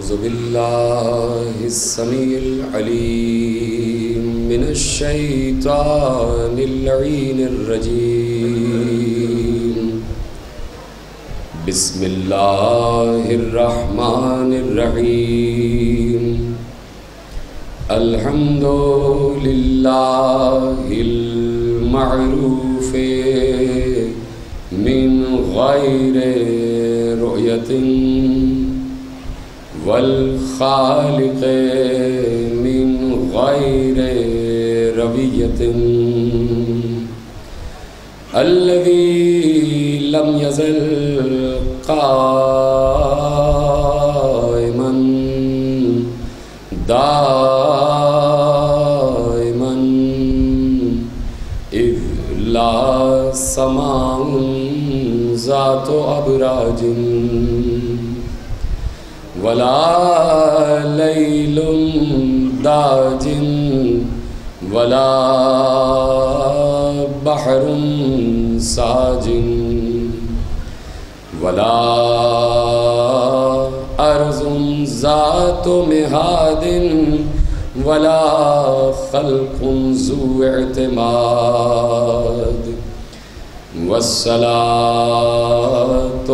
أعوذ بالله السميع العليم من الشيطان اللعين الرجيم بسم الله الرحمن الرحيم الحمد لله المعروف من غير رؤية والخالق من غير ربية الذي لم يزل قائما دائما إذ لا سماء ذات أبراج ولا ليل داج ولا بحر ساج ولا أرض ذات مهاد ولا خلق ذو اعتماد والصلاة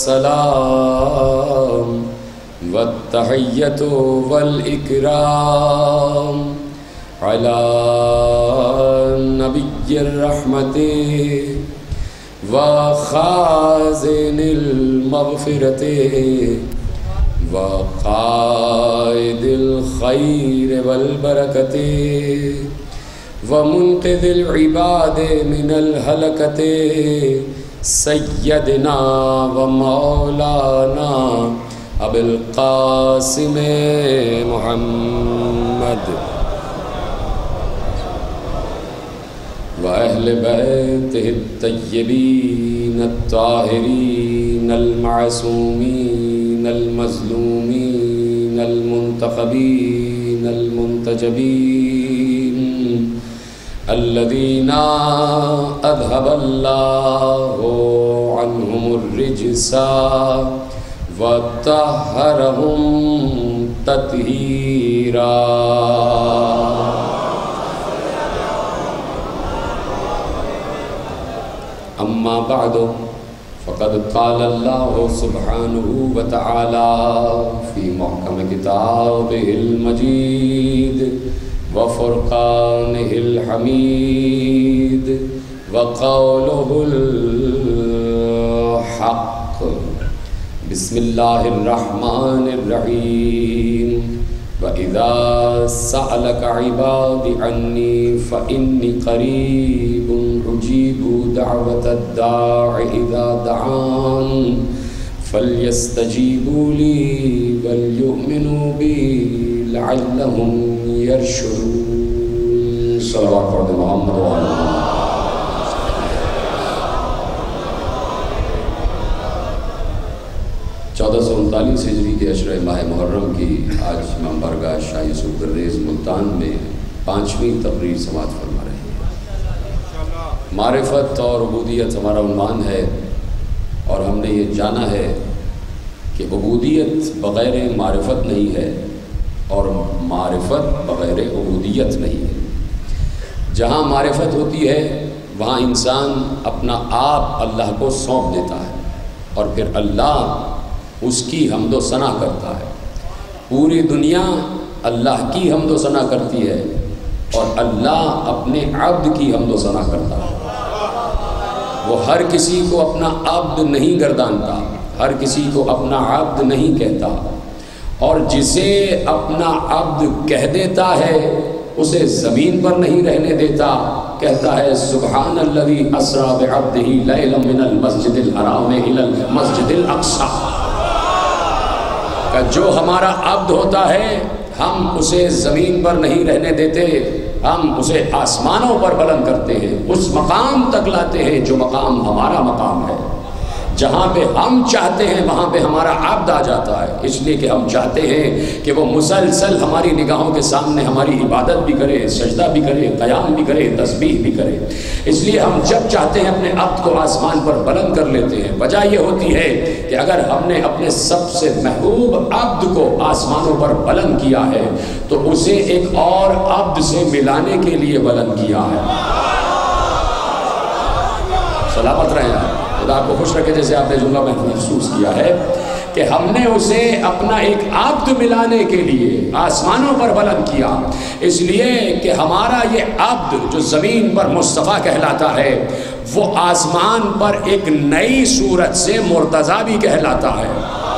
والسلام والتحية والإكرام على نبي الرحمة وخازن المغفرة وقائد الخير والبركة ومنقذ العباد من الهلكة سيدنا ومولانا ابو القاسم محمد وأهل بيته الطيبين الطاهرين المعصومين المظلومين المنتخبين المنتجبين الذين أذهب الله عنهم الرجس وطهرهم تطهيرا أما بعد فقد قال الله سبحانه وتعالى في محكم كتابه المجيد وفرقانه الحميد وقوله الحق بسم الله الرحمن الرحيم وإذا سألك عبادي عني فإني قريب أجيب دعوة الداع إذا دعان فليستجيبوا لي وليؤمنوا بي لعلهم يرشدون صلوات محمد وعلى آله. 1439 ہجری کے عشرہ ماہ محرم کی آج امام بارگاہ شاہ یوسف گریز ملتان میں 5ویں تقریر سماعت فرما رہے ہیں. معرفت اور عبودیت ہمارا عنوان ہے اور ہم نے یہ جانا ہے کہ عبودیت بغیر معرفت نہیں ہے اور معرفت بغیر عبودیت نہیں ہے. جہاں معرفت ہوتی ہے وہاں انسان اپنا آپ اللہ کو سونپ دیتا ہے اور پھر اللہ اس کی حمد و ثنا کرتا ہے. پوری دنیا اللہ کی حمد و ثنا کرتی ہے اور اللہ اپنے عبد کی حمد و ثنا کرتا ہے. وہ ہر کسی کو اپنا عبد نہیں گردانتا، ہر کسی کو اپنا عبد نہیں کہتا، اور جسے اپنا عبد کہہ دیتا ہے اسے زمین پر نہیں رہنے دیتا. کہتا ہے سبحان الذی اسریٰ بعبدہ لیلا من المسجد الحرام الی المسجد الاقصی. کہ جو ہمارا عبد ہوتا ہے ہم اسے زمین پر نہیں رہنے دیتے، ہم اسے آسمانوں پر بلند کرتے ہیں، اس مقام تک لاتے ہیں جو مقام ہمارا مقام ہے. جہاں پہ ہم چاہتے ہیں وہاں پہ ہمارا عبد آ جاتا ہے، اس لیے کہ ہم چاہتے ہیں کہ وہ مسلسل ہماری نگاہوں کے سامنے ہماری عبادت بھی کرے، سجدہ بھی کرے، قیام بھی کرے، تسبیح بھی کرے۔ اس لیے ہم جب چاہتے ہیں اپنے عبد کو آسمان پر بلند کر لیتے ہیں۔ وجہ یہ ہوتی ہے کہ اگر ہم نے اپنے سب سے محبوب عبد کو آسمانوں پر بلند کیا ہے تو اسے ایک اور عبد سے ملانے کے لیے بلند کیا ہے۔ سلامت رہیں آپ، خدا آپ کو خوش رکھے۔ جیسے آپ نے جملہ محسوس کیا ہے کہ ہم نے اسے اپنا ایک عبد ملانے کے لیے آسمانوں پر بلند کیا، اس لیے کہ ہمارا یہ عبد جو زمین پر مصطفیٰ کہلاتا ہے وہ آسمان پر ایک نئی صورت سے مرتضیٰ بھی کہلاتا ہے۔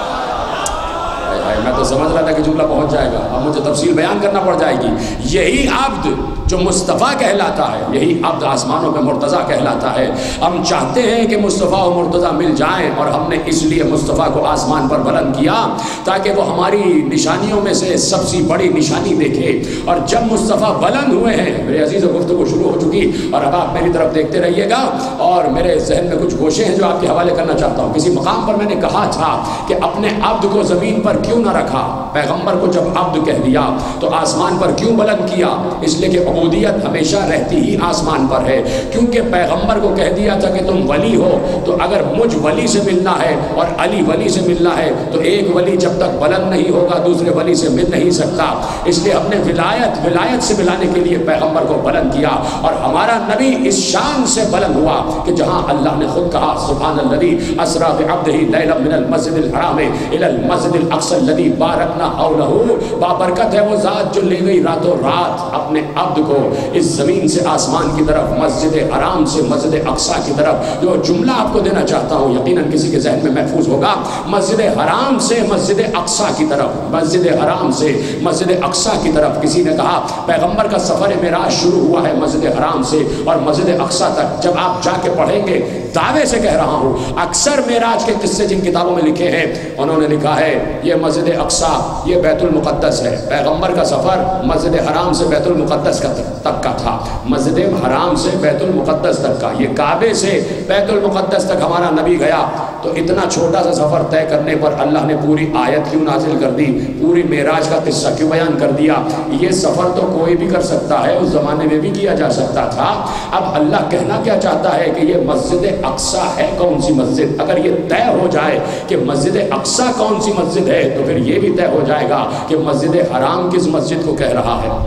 میں تو سمجھ رہا تھا کہ جملہ پہنچ جائے گا، اب مجھے تفصیل بیان کرنا پڑ جائے گی۔ یہی عبد جو مصطفیٰ کہلاتا ہے، یہی عبد آسمانوں میں مرتضیٰ کہلاتا ہے۔ ہم چاہتے ہیں کہ مصطفیٰ و مرتضیٰ مل جائیں، اور ہم نے اس لیے مصطفیٰ کو آسمان پر بلند کیا تاکہ وہ ہماری نشانیوں میں سے سب سے بڑی نشانی دیکھے۔ اور جب مصطفیٰ بلند ہوئے ہیں، میرے عزیز و گفتگو شروع ہو چکی، اور اب آپ میری طرف دیکھتے رہیے گا، اور میرے ذہن میں کچھ گوشے ہیں جو آپ کے حوالے کرنا چاہتا ہوں۔ کسی مقام پر میں نے کہا تھا کہ اپنے عبد کو زمین پر کیوں نہ رکھا، پیغمبر کو جب عبد کہہ دیا تو آسمان پر کیوں بلند کیا؟ اس لیے کہ عبودیت ہمیشہ رہتی ہی آسمان پر ہے، کیونکہ پیغمبر کو کہہ دیا تھا کہ تم ولی ہو، تو اگر مجھ ولی سے ملنا ہے اور علی ولی سے ملنا ہے تو ایک ولی جب تک بلند نہیں ہوگا دوسرے ولی سے مل نہیں سکتا۔ اس لیے ہم نے ولایت سے ملانے کے لیے پیغمبر کو بلند کیا، اور ہمارا نبی اس شان سے بلند ہوا کہ جہاں اللہ نے خود کہا سبحان الذی اسری بعبدہ لیلا من المسجد الحرام الی المسجد الاقصی الذی بارکنا حولہ، بابرکت ہے وہ ذات جو لے گئی راتوں رات اپنے عبد کو اس زمین سے آسمان کی طرف، مسجد حرام سے مسجد اقصی کی طرف۔ جو جملہ آپ کو دینا چاہتا ہوں یقیناً کسی کے ذہن میں محفوظ ہوگا، مسجد حرام سے مسجد اقصی کی طرف، مسجد حرام سے مسجد اقصی کی طرف۔ کسی نے کہا پیغمبر کا سفر معراج شروع ہوا ہے مسجد حرام سے اور مسجد اقصی تک۔ جب آپ جا کے پڑھیں گے، دعوے سے کہہ رہا ہوں، اکثر معراج کے قصے جن کتابوں میں لکھے ہیں انہوں نے لکھا ہے یہ مسجد اقصی، یہ بیت المقدس ہے۔ پیغمبر کا سفر مسجد حرام سے بیت المقدس تک کا تھا، مسجد حرام سے بیت المقدس تک کا، یہ کعبے سے بیت المقدس تک ہمارا نبی گیا۔ تو اتنا چھوٹا سا سفر طے کرنے پر اللہ نے پوری آیت کیوں نازل کر دی، پوری معراج کا قصہ کیوں بیان کر دیا؟ یہ سفر تو کوئی بھی کر سکتا ہے، اس زمانے میں بھی کیا جا سکتا تھا۔ اب اللہ کہنا کیا چاہتا ہے کہ یہ مسجد اقصی ہے کون سی مسجد؟ اگر یہ طے ہو جائے کہ مسجد اقصی کون سی مسجد ہے تو پھر یہ بھی طے ہو جائے گا کہ مسجد حرام کس مسجد کو کہہ رہا ہے،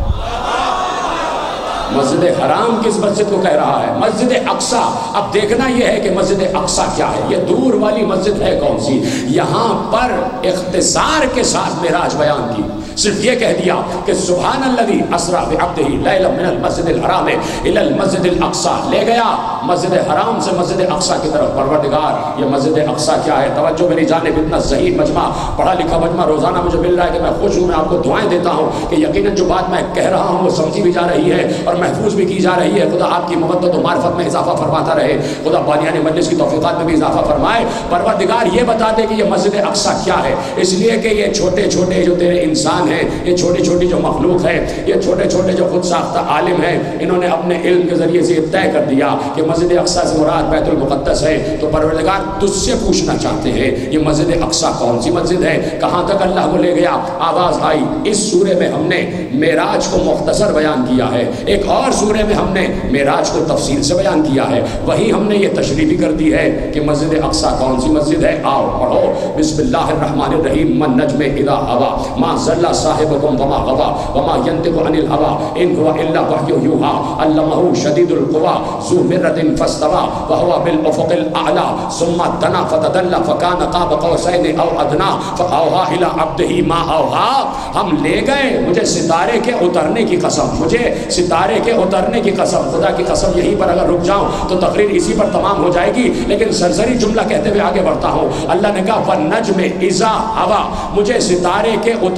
مسجد حرام کس مسجد کو کہہ رہا ہے؟ مسجد اقصی۔ اب دیکھنا یہ ہے کہ مسجد اقصی کیا ہے، یہ دور والی مسجد ہے کون سی؟ یہاں پر اختصار کے ساتھ معراج بیان کی، صرف یہ کہہ دیا کہ سبحان الذی اسری بعبدہ لیلا من المسجد الحرام الی المسجد الاقصی، لے گیا مسجد حرام سے مسجد اقصی کی طرف۔ پروردگار یہ مسجد اقصی کیا ہے؟ توجہ میری جانب، اتنا صحیح مجمع، پڑھا لکھا مجمع روزانہ مجھے مل رہا ہے کہ میں خوش ہوں، میں آپ کو دعائیں دیتا ہوں کہ یقیناً جو بات میں کہہ رہا ہوں وہ سمجھی بھی جا رہی ہے اور محفوظ بھی کی جا رہی ہے۔ خدا آپ کی مودت و معرفت میں اضافہ فرماتا رہے، خدا بانیان مجلس کی توفیقات میں بھی اضافہ فرمائے۔ پروردگار یہ بتا دے کہ یہ مسجد اقصی کیا ہے، اس لیے کہ یہ چھوٹے چھوٹے جو تیرے انسان ہیں، یہ چھوٹی چھوٹی جو مخلوق ہے، یہ چھوٹے چھوٹے جو خود ساختہ عالم ہیں، انہوں نے اپنے علم کے ذریعے سے طے کر دیا کہ مسجد اقصی سے مراد بیت المقدس ہے۔ تو پروردگار تجھ سے پوچھنا چاہتے ہیں یہ مسجد اقصی کون سی مسجد ہے، کہاں تک اللہ کو لے گیا؟ آواز آئی۔ اس سورے میں ہم نے معراج کو مختصر بیان کیا ہے، ایک اور سورے میں ہم نے معراج کو تفصیل سے بیان کیا ہے، وہی ہم نے یہ تشریح بھی کر دی ہے کہ مسجد اقصی کون سی مسجد ہے۔ آؤ پڑھو، بسم اللہ الرحمن الرحیم، من نجم اذا ہوا ما ضل صاحبکم وما غوا وما ينطق عن الهوى ان هو الا وحی یوحى علمہ شدید القوى ذو مرۃ فاستوى وهو بالافق الاعلى ثم دنا فتدلى فكان قاب قوسین او ادنى فاوحى الى عبده ما اوحى۔ ہم لے گئے، مجھے ستارے کے اترنے کی قسم، مجھے ستارے کے اترنے کی قسم، خدا کی قسم یہیں پر اگر رک جاؤں تو تقریر اسی پر تمام ہو جائے گی، لیکن سرسری جملہ کہتے ہوئے آگے بڑھتا ہوں۔ اللہ نے کہا وَالنَّجْمِ إِذَا هَوَى، مجھے ستارے کے اترنے کی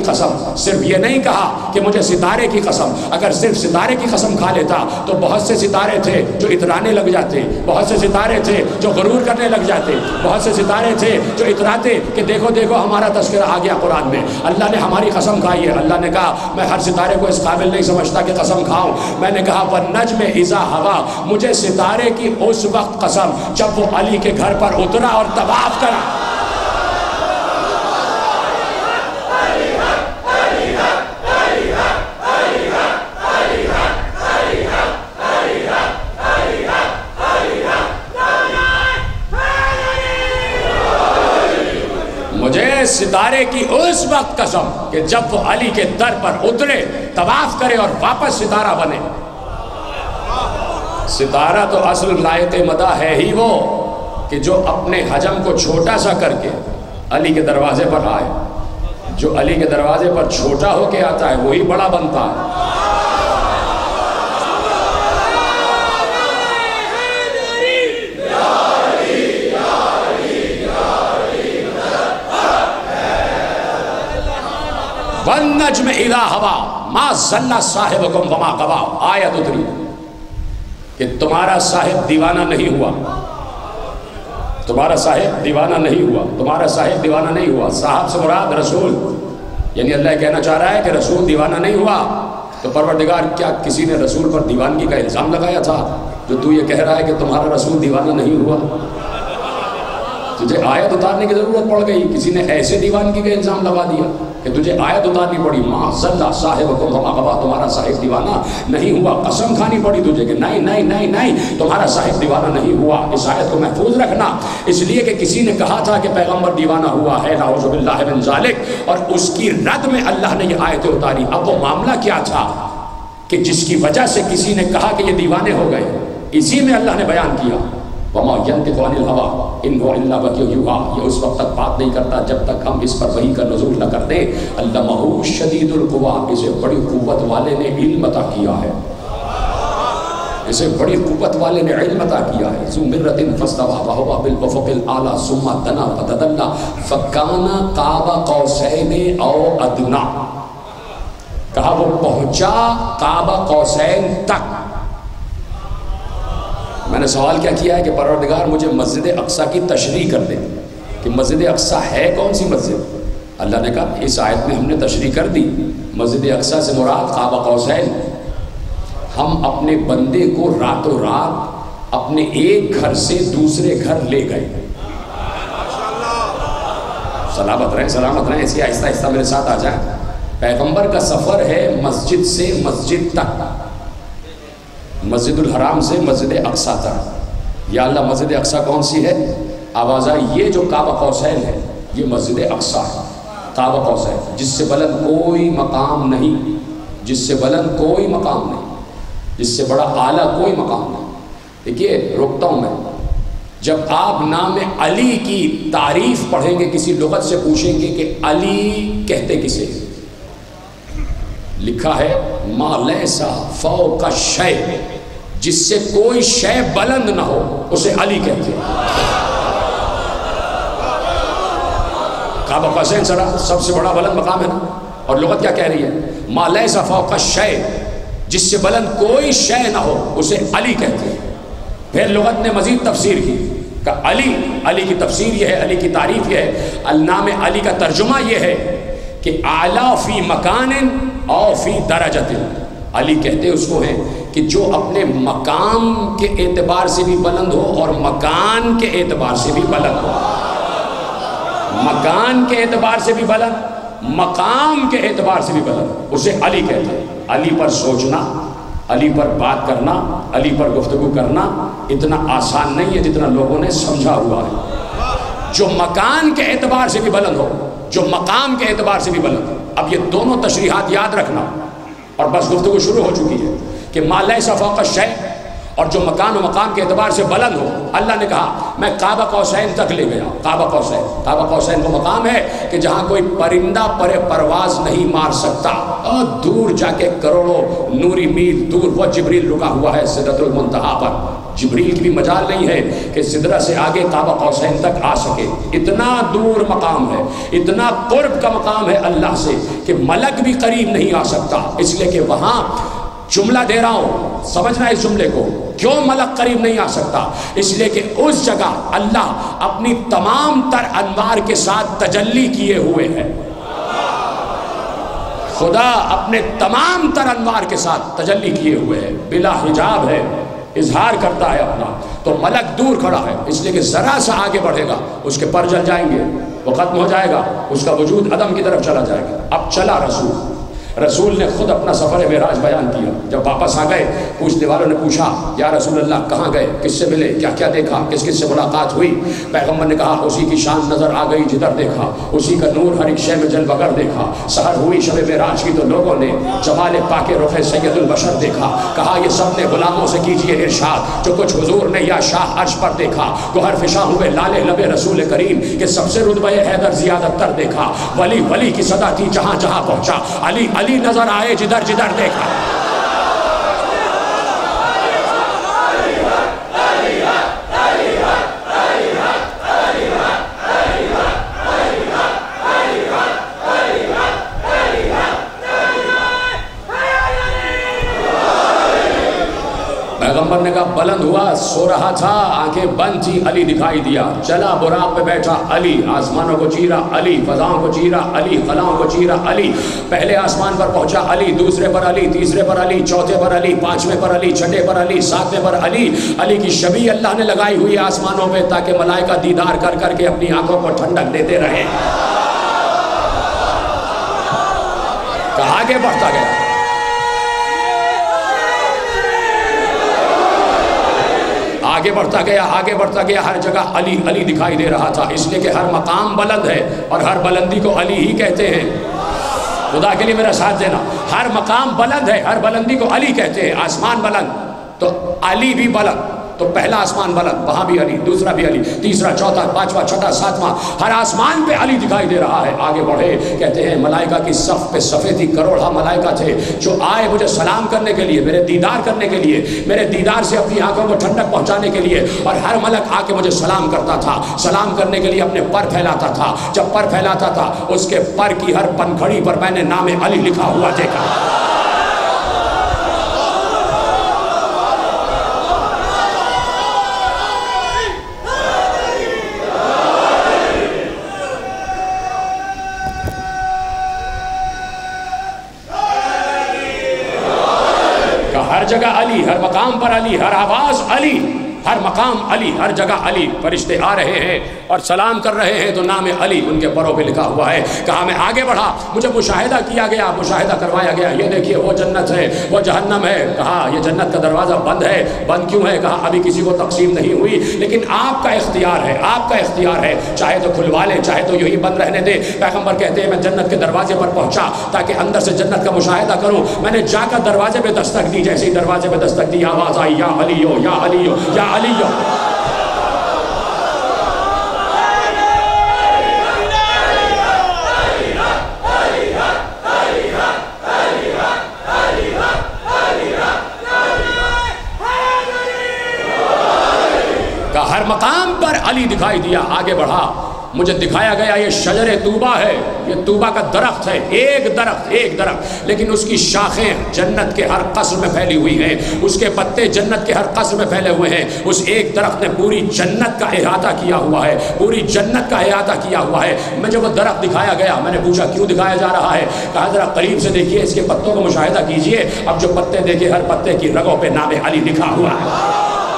قسم، صرف یہ نہیں کہا کہ مجھے ستارے کی قسم. اگر صرف ستارے کی قسم کھا لیتا تو بہت سے ستارے تھے جو اترانے لگ جاتے، بہت سے ستارے تھے جو غرور کرنے لگ جاتے، بہت سے ستارے تھے جو اتراتے کہ دیکھو دیکھو ہمارا تذکرہ آ گیا قرآن میں. اللہ نے ہماری قسم کھائی ہے. اللہ نے کہا میں ہر ستارے کو اس قابل نہیں سمجھتا کہ قسم کھاؤں. میں نے کہا وَالنَّجْمِ إِذَا هَوَىٰ، مجھے ستارے کی اس وقت قسم جب وہ علی کے گھر پر اترا اور طواف کرا. مجھے ستارے کی اس وقت قسم کہ جب وہ علی کے در پر اترے، طواف کرے اور واپس ستارہ بنے. ستارہ تو اصل لائق مدح ہے ہی وہ کہ جو اپنے حجم کو چھوٹا سا کر کے علی کے دروازے پر آئے. جو علی کے دروازے پر چھوٹا ہو کے آتا ہے وہی بڑا بنتا ہے. وَالنَّجْمِ إِذَا هَوَىٰ مَا ضَلَّ صَاحِبُكُمْ وَمَا غَوَىٰ. آیت اتری کہ تمہارا صاحب دیوانہ نہیں ہوا. تمہارا صاحب دیوانہ نہیں ہوا. تمہارا صاحب دیوانہ نہیں ہوا. صاحب سے مراد رسول، یعنی اللہ کہنا چاہ رہا ہے کہ رسول دیوانہ نہیں ہوا. تو پروردگار کیا کسی نے رسول پر دیوانگی کا الزام لگایا تھا جو تو یہ کہہ رہا ہے کہ تمہارا رسول دیوانہ نہیں ہوا؟ تجھے آیت اتارنے کی ضرورت پڑ گئی. کسی نے ایسے دیوانگی کا الزام لگا دیا کہ تجھے آیت اتارنی پڑی. مَا ضَلَّ صَاحِبُكُمْ وَمَا غَوَىٰ، تمہارا صاحب دیوانہ نہیں ہوا. قسم کھانی پڑی تجھے کہ نہیں نہیں نہیں نہیں تمہارا صاحب دیوانہ نہیں ہوا. اس آیت کو محفوظ رکھنا، اس لیے کہ کسی نے کہا تھا کہ پیغمبر دیوانہ ہوا ہے، نعوذ باللہ من ذالک، اور اس کی رد میں اللہ نے یہ آیتیں اتاری. اب وہ معاملہ کیا تھا کہ جس کی وجہ سے کسی نے کہا کہ یہ دیوانے ہو گئے، اسی میں اللہ نے بیان کیا وَمَا يَنْطِقُ عَنِ الْهَوَىٰ إِنْ هُوَ إِلَّا وَحْيٌ يُوحَىٰ. یہ اس وقت تک بات نہیں کرتا جب تک ہم اس پر وحی کا نزول نہ کر دیں. عَلَّمَهُ شَدِيدُ الْقُوَىٰ، اسے بڑی قوت والے نے علم عطا کیا ہے. اسے بڑی قوت والے نے علم عطا کیا ہے. ذُو مِرَّةٍ فَاسْتَوَىٰ وَهُوَ بِالْأُفُقِ الْأَعْلَىٰ ثُمَّ دَنَا فَتَدَلَّىٰ فَكَانَ قَابَ قَوْسَيْنِ أَوْ أَدْنَىٰ. کہا وہ پہنچا قاب قوسین تک. میں نے سوال کیا کیا ہے کہ پروردگار مجھے مسجد اقصیٰ کی تشریح کر دے کہ مسجد اقصیٰ ہے کون سی مسجد. اللہ نے کہا اس آیت میں ہم نے تشریح کر دی. مسجد اقصیٰ سے مراد قاب قوسین. ہم اپنے بندے کو راتوں رات اپنے ایک گھر سے دوسرے گھر لے گئے. سلامت رہیں سلامت رہیں. اس کی آہستہ آہستہ میرے ساتھ آ جائیں. پیغمبر کا سفر ہے مسجد سے مسجد تک، مسجد الحرام سے مسجد اقصیٰ تک. یا اللہ مسجد اقصیٰ کون سی ہے؟ آواز آئی یہ جو کعبہ قوسین ہے یہ مسجد اقصیٰ ہے. کعبہ قوسین جس سے بلند کوئی مقام نہیں، جس سے بلند کوئی مقام نہیں، جس سے بڑا اعلیٰ کوئی مقام نہیں. دیکھیے رکتا ہوں میں. جب آپ نام علی کی تعریف پڑھیں گے کسی لغت سے پوچھیں گے کہ علی کہتے کسے، لکھا ہے ما لیس فوق الشیء، جس سے کوئی شے بلند نہ ہو اسے علی کہتے ہیں. کعبہ قوسین سب سے بڑا بلند مقام ہے نا. اور لغت کیا کہہ رہی ہے؟ ما لیس فوق الشیء، جس سے بلند کوئی شے نہ ہو اسے علی کہتے ہیں. پھر لغت نے مزید تفسیر کی کہ علی، علی کی تفسیر یہ ہے، علی کی تعریف یہ ہے. النام علی کا ترجمہ یہ ہے کہ اعلیٰ فی مکان او فی درجت. علی کہتے اس کو ہیں کہ جو اپنے مقام کے اعتبار سے بھی بلند ہو اور مکان کے اعتبار سے بھی بلند ہو. مکان کے اعتبار سے بھی بلند، مقام کے اعتبار سے بھی بلند، اسے علی کہتے ہیں. علی پر سوچنا، علی پر بات کرنا، علی پر گفتگو کرنا اتنا آسان نہیں ہے جتنا لوگوں نے سمجھا ہوا ہے. جو مکان کے اعتبار سے بھی بلند ہو، جو مقام کے اعتبار سے بھی بلند ہو. اب یہ دونوں تشریحات یاد رکھنا اور بس گفتگو شروع ہو چکی ہے کہ ما لیس فوق الشیء، اور جو مکان و مقام کے اعتبار سے بلند ہو. اللہ نے کہا میں کعبہ قوسین تک لے گیا. کعبہ قوسین، کعبہ قوسین وہ مقام ہے کہ جہاں کوئی پرندہ پر پرواز نہیں مار سکتا. اور دور جا کے کروڑوں نوری میل دور وہ جبریل رکا ہوا ہے سدرۃ المنتہا پر. جبریل کی بھی مجال نہیں ہے کہ سدرہ سے آگے قاب قوسین تک آ سکے. اتنا دور مقام ہے، اتنا قرب کا مقام ہے اللہ سے کہ ملک بھی قریب نہیں آ سکتا. اس لیے کہ وہاں جملہ دے رہا ہوں، سمجھنا اس جملے کو. کیوں ملک قریب نہیں آ سکتا؟ اس لیے کہ اس جگہ اللہ اپنی تمام تر انوار کے ساتھ تجلی کیے ہوئے ہیں. خدا اپنے تمام تر انوار کے ساتھ تجلی کیے ہوئے ہیں، بلا حجاب ہے، اظہار کرتا ہے اپنا. تو ملک دور کھڑا ہے، اس لیے کہ ذرا سا آگے بڑھے گا اس کے پر جل جائیں گے، وہ ختم ہو جائے گا، اس کا وجود عدم کی طرف چلا جائے گا. اب چلا رسول نے خود اپنا سفر معراج بیان کیا. جب واپس آ گئے پوچھنے والوں نے پوچھا یا رسول اللہ کہاں گئے، کس سے ملے، کیا کیا دیکھا، کس کس سے ملاقات ہوئی؟ پیغمبر نے کہا اسی کی شان نظر آ گئی جدھر دیکھا، اسی کا نور ہر ایک شے میں جل بگر دیکھا. سحر ہوئی شب معراج کی تو لوگوں نے جمال پاک رخ سید البشر دیکھا. کہا یہ سب نے غلاموں سے کیجئے ارشاد جو کچھ حضور نے یا شاہ عرش پر دیکھا. گوہر فشاں ہوئے لالے لب رسول کریم کہ سب سے رتبہ حیدر زیادہ تر دیکھا. ولی ولی کی صدا تھی جہاں جہاں پہنچا، علی علی نظر آئے جدھر جدھر دیکھا. پیغمبر نے کہا بلند ہوا، سو رہا تھا، آنکھیں بند تھی، علی دکھائی دیا. چلا براق پہ بیٹھا، علی آسمانوں کو چیرا، علی فضاؤں کو چیرا، علی خلاؤں کو چیرا. علی پہلے آسمان پر پہنچا، علی دوسرے پر علی، تیسرے پر علی، چوتھے پر علی، پانچویں پر علی، چھٹے پر علی، ساتویں پر علی. علی کی شبیہ اللہ نے لگائی ہوئی آسمانوں پہ تاکہ ملائکہ دیدار کر کر کے اپنی آنکھوں کو ٹھنڈک دیتے رہے. کہا آگے بڑھتا گیا، آگے بڑھتا گیا، آگے بڑھتا گیا. ہر جگہ علی علی دکھائی دے رہا تھا، اس لیے کہ ہر مقام بلند ہے اور ہر بلندی کو علی ہی کہتے ہیں. خدا کے لیے میرا ساتھ دینا. ہر مقام بلند ہے، ہر بلندی کو علی کہتے ہیں. آسمان بلند تو علی بھی بلند، تو پہلا آسمان بلند، وہاں بھی علی، دوسرا بھی علی، تیسرا، چوتھا، پانچواں، چھٹا، ساتواں، ہر آسمان پہ علی دکھائی دے رہا ہے. آگے بڑھے، کہتے ہیں ملائکہ کی صف پہ صفیں تھی، کروڑہ ملائکہ تھے جو آئے مجھے سلام کرنے کے لیے، میرے دیدار کرنے کے لیے، میرے دیدار سے اپنی آنکھوں کو ٹھنڈک پہنچانے کے لیے. اور ہر ملک آ کے مجھے سلام کرتا تھا، سلام کرنے کے لیے اپنے پر پھیلاتا تھا. جب پر پھیلاتا تھا اس کے پر کی ہر پنکھڑی پر میں نے نام علی لکھا ہوا دیکھا. ہر جگہ علی، ہر مقام پر علی، ہر آواز علی، ہر مقام علی، ہر جگہ علی. فرشتے آ رہے ہیں اور سلام کر رہے ہیں تو نام علی ان کے پروں پہ لکھا ہوا ہے. کہا میں آگے بڑھا، مجھے مشاہدہ کیا گیا، مشاہدہ کروایا گیا. یہ دیکھیے وہ جنت ہے، وہ جہنم ہے. کہا یہ جنت کا دروازہ بند ہے. بند کیوں ہے؟ کہا ابھی کسی کو تقسیم نہیں ہوئی، لیکن آپ کا اختیار ہے، آپ کا اختیار ہے، چاہے تو کھلوا لے، چاہے تو یہی بند رہنے دے. پیغمبر کہتے ہیں میں جنت کے دروازے پر پہنچا تاکہ اندر سے جنت کا مشاہدہ کروں. میں نے جا کر دروازے پہ دستک دی، جیسے ہی دروازے پہ دستک دی آواز آئی یا علیو یا علیو یا علیو. ہر مقام پر علی دکھائی دیا. آگے بڑھا، مجھے دکھایا گیا یہ شجر طوبہ ہے، یہ طوبہ کا درخت ہے. ایک درخت لیکن اس کی شاخیں جنت کے ہر قصر میں پھیلی ہوئی ہیں، اس کے پتے جنت کے ہر قصر میں پھیلے ہوئے ہیں. اس ایک درخت نے پوری جنت کا احاطہ کیا ہوا ہے، پوری جنت کا احاطہ کیا ہوا ہے. مجھے وہ درخت دکھایا گیا، میں نے پوچھا کیوں دکھایا جا رہا ہے؟ کہا ذرا قریب سے دیکھیے، اس کے پتوں کو مشاہدہ کیجئے. اب جو پتے دیکھے ہر پتے کی رگوں پہ نام علی لکھا ہوا ہے،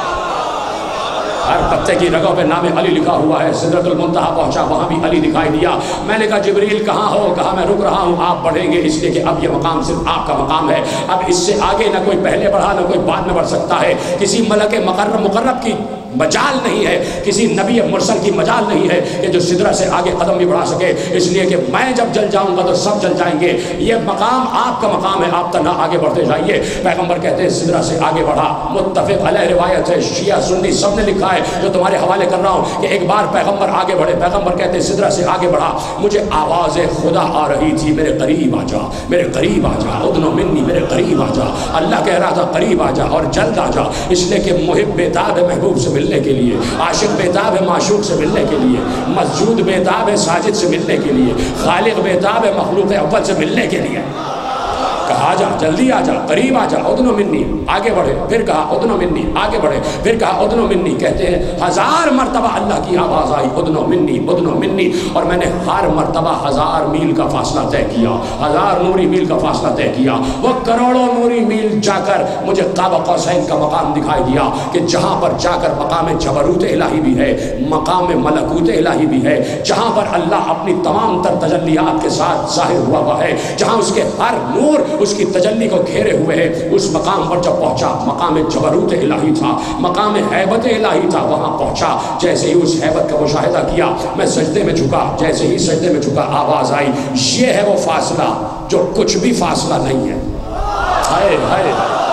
ہر پتے کی رگوں پہ نام علی لکھا ہوا ہے. سدرۃ المنتہا پہنچا، وہاں بھی علی دکھائی دیا. میں نے کہا جبریل کہاں ہو؟ کہا میں رک رہا ہوں، آپ بڑھیں گے، اس لیے کہ اب یہ مقام صرف آپ کا مقام ہے. اب اس سے آگے نہ کوئی پہلے بڑھا نہ کوئی بعد میں بڑھ سکتا ہے. کسی ملک مقرب کی مجال نہیں ہے، کسی نبی مرسل کی مجال نہیں ہے کہ جو سدرہ سے آگے قدم بھی بڑھا سکے. اس لیے کہ میں جب جل جاؤں گا تو سب جل جائیں گے. یہ مقام آپ کا مقام ہے، آپ تنہا آگے بڑھتے جائیے. پیغمبر کہتے ہیں سدرہ سے آگے بڑھا. متفق علیہ روایت ہے، شیعہ سنی سب نے لکھا جائے جو تمہارے حوالے کر رہا ہوں کہ ایک بار پیغمبر آگے بڑھے، پیغمبر کہتے ہیں سدرہ سے آگے بڑھا، مجھے آواز خدا آ رہی تھی، میرے قریب آ جا، میرے قریب آ جا، ادنو منی، میرے قریب آ جا۔ اللہ کہہ رہا تھا قریب آ جا اور جلد آ جا، اس لیے کہ محب بیتاب ہے محبوب سے ملنے کے لیے، عاشق بیتاب ہے معشوق سے ملنے کے لیے، مسجود بیتاب ہے ساجد سے ملنے کے لیے، خالق بیتاب ہے مخلوق اول سے ملنے کے لیے۔ کہا جا، جلدی آ جا، قریب آ جا، ادنو منی، آگے بڑھے، پھر کہا ادنو منی، آگے بڑھے، پھر کہا ادنو منی۔ کہتے ہیں 1000 مرتبہ اللہ کی آواز آئی ادنو منی ادنو منی، اور میں نے ہر مرتبہ 1000 میل کا فاصلہ طے کیا، 1000 نوری میل کا فاصلہ طے کیا۔ وہ کروڑوں نوری میل جا کر مجھے قاب قوسین کا مقام دکھائی دیا کہ جہاں پر جا کر مقام جبروت الہی بھی ہے، مقام ملکوت الہی بھی ہے، جہاں پر اللہ اپنی تمام تر تجلیات کے ساتھ ظاہر ہوا ہے، جہاں اس کے ہر نور اس کی تجلی کو گھیرے ہوئے ہے۔ اس مقام پر جب پہنچا، مقام جبروت الہی تھا، مقام ہیبت الہی تھا، وہاں پہنچا، جیسے ہی اس ہیبت کا مشاہدہ کیا میں سجدے میں جھکا، جیسے ہی سجدے میں جھکا آواز آئی، یہ ہے وہ فاصلہ جو کچھ بھی فاصلہ نہیں ہے۔ ہائے ہائے،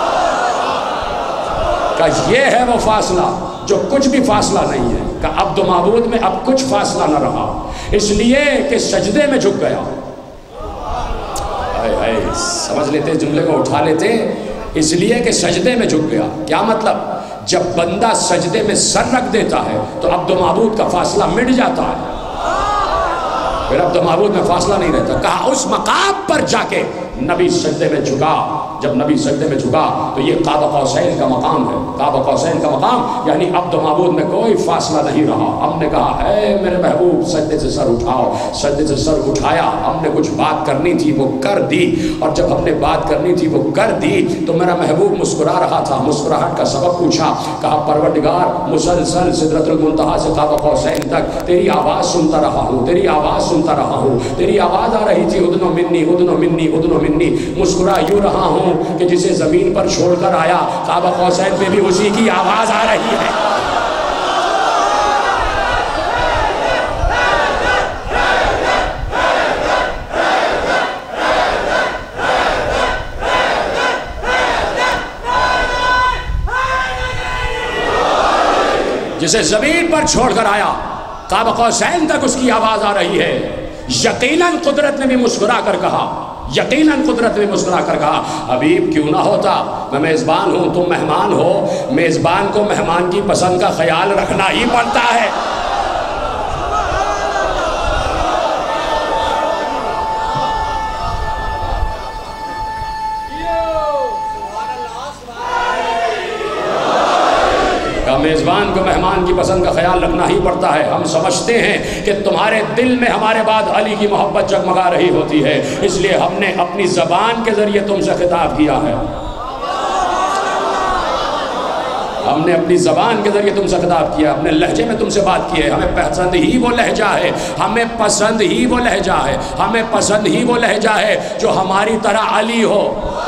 کہ یہ ہے وہ فاصلہ جو کچھ بھی فاصلہ نہیں ہے، کہ عبد و معبود میں اب کچھ فاصلہ نہ رہا، اس لیے کہ سجدے میں جھک گیا۔ سمجھ لیتے جملے کو، اٹھا لیتے، اس لیے کہ سجدے میں جھک گیا۔ کیا مطلب؟ جب بندہ سجدے میں سر رکھ دیتا ہے تو عبد و معبود کا فاصلہ مٹ جاتا ہے، پھر عبد و معبود میں فاصلہ نہیں رہتا۔ کہا اس مقام پر جا کے نبی سجدے میں جھکا، جب نبی سجدے میں جھکا تو یہ قاب قوسین کا مقام ہے، قاب قوسین کا مقام، یعنی عبد و معبود میں کوئی فاصلہ نہیں رہا۔ ہم نے کہا اے میرے محبوب سجدے سے سر اٹھاؤ، سجدے سے سر اٹھایا، ہم نے کچھ بات کرنی تھی وہ کر دی، اور جب ہم نے بات کرنی تھی وہ کر دی تو میرا محبوب مسکرا رہا تھا، مسکراہٹ کا سبب پوچھا، کہا پروردگار مسلسل سدرۃ المنتہا سے قاب قوسین تک تیری آواز سنتا رہا ہوں، تیری آواز سنتا رہا ہوں، تیری آواز آ رہی تھی ادنو منی ادنو منی ادنو منی، مسکرا یوں رہا ہوں کہ جسے زمین پر چھوڑ کر آیا قاب قوسین پہ بھی اسی کی آواز آ رہی ہے۔ جسے زمین پر چھوڑ کر آیا قاب قوسین تک اس کی آواز آ رہی ہے۔ یقیناً قدرت نے بھی مسکرا کر کہا، یقیناً قدرت نے مسکرا کر کہا حبیب کیوں نہ ہوتا، میں میزبان ہوں تم مہمان ہو، میزبان کو مہمان کی پسند کا خیال رکھنا ہی پڑتا ہے۔ میزبان کو مہمان کی پسند کا خیال رکھنا ہی پڑتا ہے۔ ہم سمجھتے ہیں کہ تمہارے دل میں ہمارے بعد علی کی محبت جگمگا رہی ہوتی ہے، اس لیے ہم نے اپنی زبان کے ذریعے تم سے خطاب کیا ہے، ہم نے اپنی زبان کے ذریعے تم سے خطاب کیا، اپنے لہجے میں تم سے بات کی ہے۔ ہمیں پسند ہی وہ لہجہ ہے، ہمیں پسند ہی وہ لہجہ ہے، ہمیں پسند ہی وہ لہجہ ہے جو ہماری طرح علی ہو،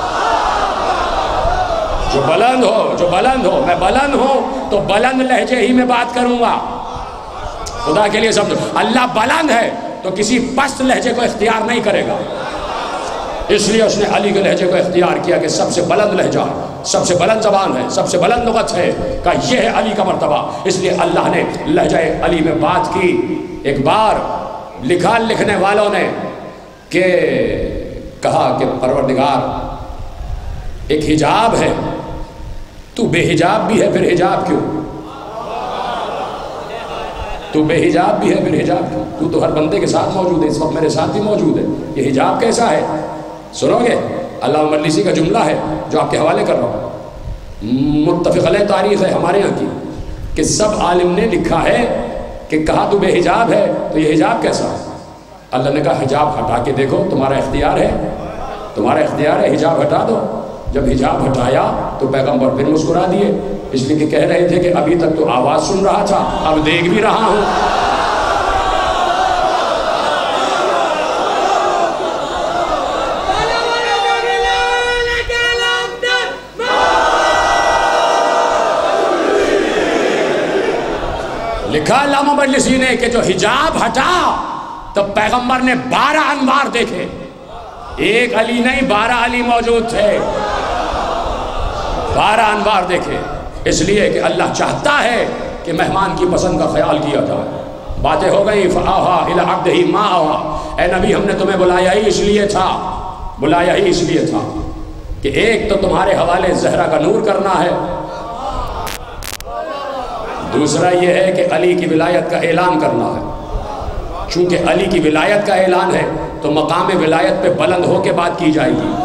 جو بلند ہو، جو بلند ہو۔ میں بلند ہوں تو بلند لہجے ہی میں بات کروں گا، خدا کے لیے سمجھو۔ اللہ بلند ہے تو کسی پست لہجے کو اختیار نہیں کرے گا، اس لیے اس نے علی کے لہجے کو اختیار کیا کہ سب سے بلند لہجہ ہے، سب سے بلند زبان ہے، سب سے بلند لغت ہے، کہ یہ ہے علی کا مرتبہ۔ اس لیے اللہ نے لہجہ علی میں بات کی۔ ایک بار لکھا لکھنے والوں نے کہ کہا کہ پروردگار ایک حجاب ہے، تو بے حجاب بھی ہے پھر حجاب کیوں؟ تو بے حجاب بھی ہے پھر حجاب کیوں؟ تو ہر بندے کے ساتھ موجود ہے، اس وقت میرے ساتھ بھی موجود ہے، یہ حجاب کیسا ہے؟ سنو گے؟ علامہ مجلسی کا جملہ ہے جو آپ کے حوالے کر رہا ہوں، متفق علیہ تاریخ ہے ہمارے یہاں کی، کہ سب عالم نے لکھا ہے کہ کہا تو بے حجاب ہے تو یہ حجاب کیسا ہے؟ اللہ نے کہا حجاب ہٹا کے دیکھو، تمہارا اختیار ہے، تمہارا اختیار ہے، حجاب ہٹا دو۔ جب حجاب ہٹایا تو پیغمبر پھر مسکرا دیے، اس لیے کہ کہہ رہے تھے کہ ابھی تک تو آواز سن رہا تھا، اب دیکھ بھی رہا ہوں۔ لکھا علامہ مجلسی نے کہ جو حجاب ہٹا تو پیغمبر نے 12 انوار دیکھے، ایک علی نہیں 12 علی موجود تھے، 12 انوار دیکھے، اس لیے کہ اللہ چاہتا ہے کہ مہمان کی پسند کا خیال کیا جائے. باتیں ہو گئی فآہا الی عبدہ ما آہا. اے نبی ہم نے تمہیں بلایا ہی اس لیے تھا کہ ایک تو تمہارے حوالے زہرا کا نور کرنا ہے، دوسرا یہ ہے کہ علی کی ولایت کا اعلان کرنا ہے. چونکہ علی کی ولایت کا اعلان ہے تو مقام ولایت پہ بلند ہو کے بات کی جائے گی،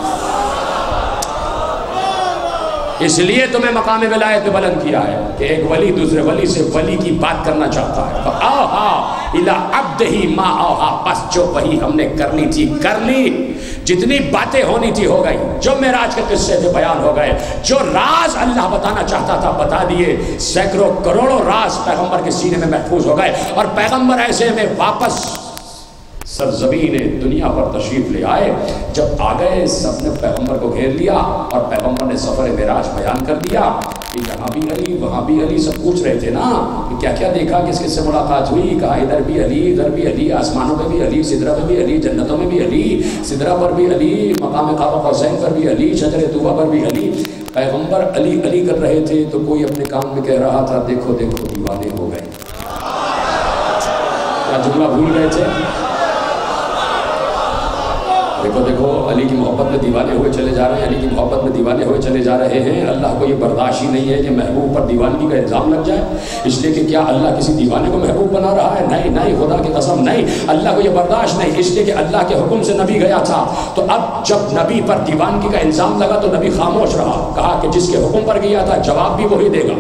اس لیے تمہیں مقام ولایت پہ بلند کیا ہے کہ ایک ولی دوسرے ولی سے ولی کی بات کرنا چاہتا ہے. فآہا الی عبدہ ما آہا. بس جو وہی ہم نے کرنی تھی کر لی، جتنی باتیں ہونی تھی ہو گئی، جو معراج کے قصے تھے بیان ہو گئے، جو راز اللہ بتانا چاہتا تھا بتا دیے. سینکڑوں کروڑوں راز پیغمبر کے سینے میں محفوظ ہو گئے، اور پیغمبر ایسے میں واپس سرزمین دنیا پر تشریف لے آئے. جب آ گئے سب نے پیغمبر کو گھیر لیا اور پیغمبر نے سفر معراج بیان کر دیا کہ یہاں بھی علی وہاں بھی علی. سب پوچھ رہے تھے نا کہ کیا کیا دیکھا، کس کس سے ملاقات ہوئی. کہا ادھر بھی علی ادھر بھی علی، آسمانوں پہ بھی علی، سدرہ پہ بھی علی، جنتوں میں بھی علی، سدرہ پر بھی علی، مقام قاب قوسین پر بھی علی، شجر طوبہ پر بھی علی. پیغمبر علی علی کر رہے تھے تو کوئی اپنے کام میں کہہ رہا تھا دیکھو دیکھو دیوانے ہو گئے. کیا جملہ بھول گئے تھے؟ دیکھو دیکھو علی کی محبت میں دیوانے ہوئے چلے جا رہے ہیں، علی کی محبت میں دیوانے ہوئے چلے جا رہے ہیں. اللہ کو یہ برداشت ہی نہیں ہے کہ محبوب پر دیوانگی کا الزام لگ جائے. اس لیے کہ کیا اللہ کسی دیوانے کو محبوب بنا رہا ہے؟ نہیں نہیں، خدا کی قسم نہیں. اللہ کو یہ برداشت نہیں، اس لیے کہ اللہ کے حکم سے نبی گیا تھا. تو اب جب نبی پر دیوانگی کا الزام لگا تو نبی خاموش رہا. کہا کہ جس کے حکم پر گیا تھا جواب بھی وہی دے گا،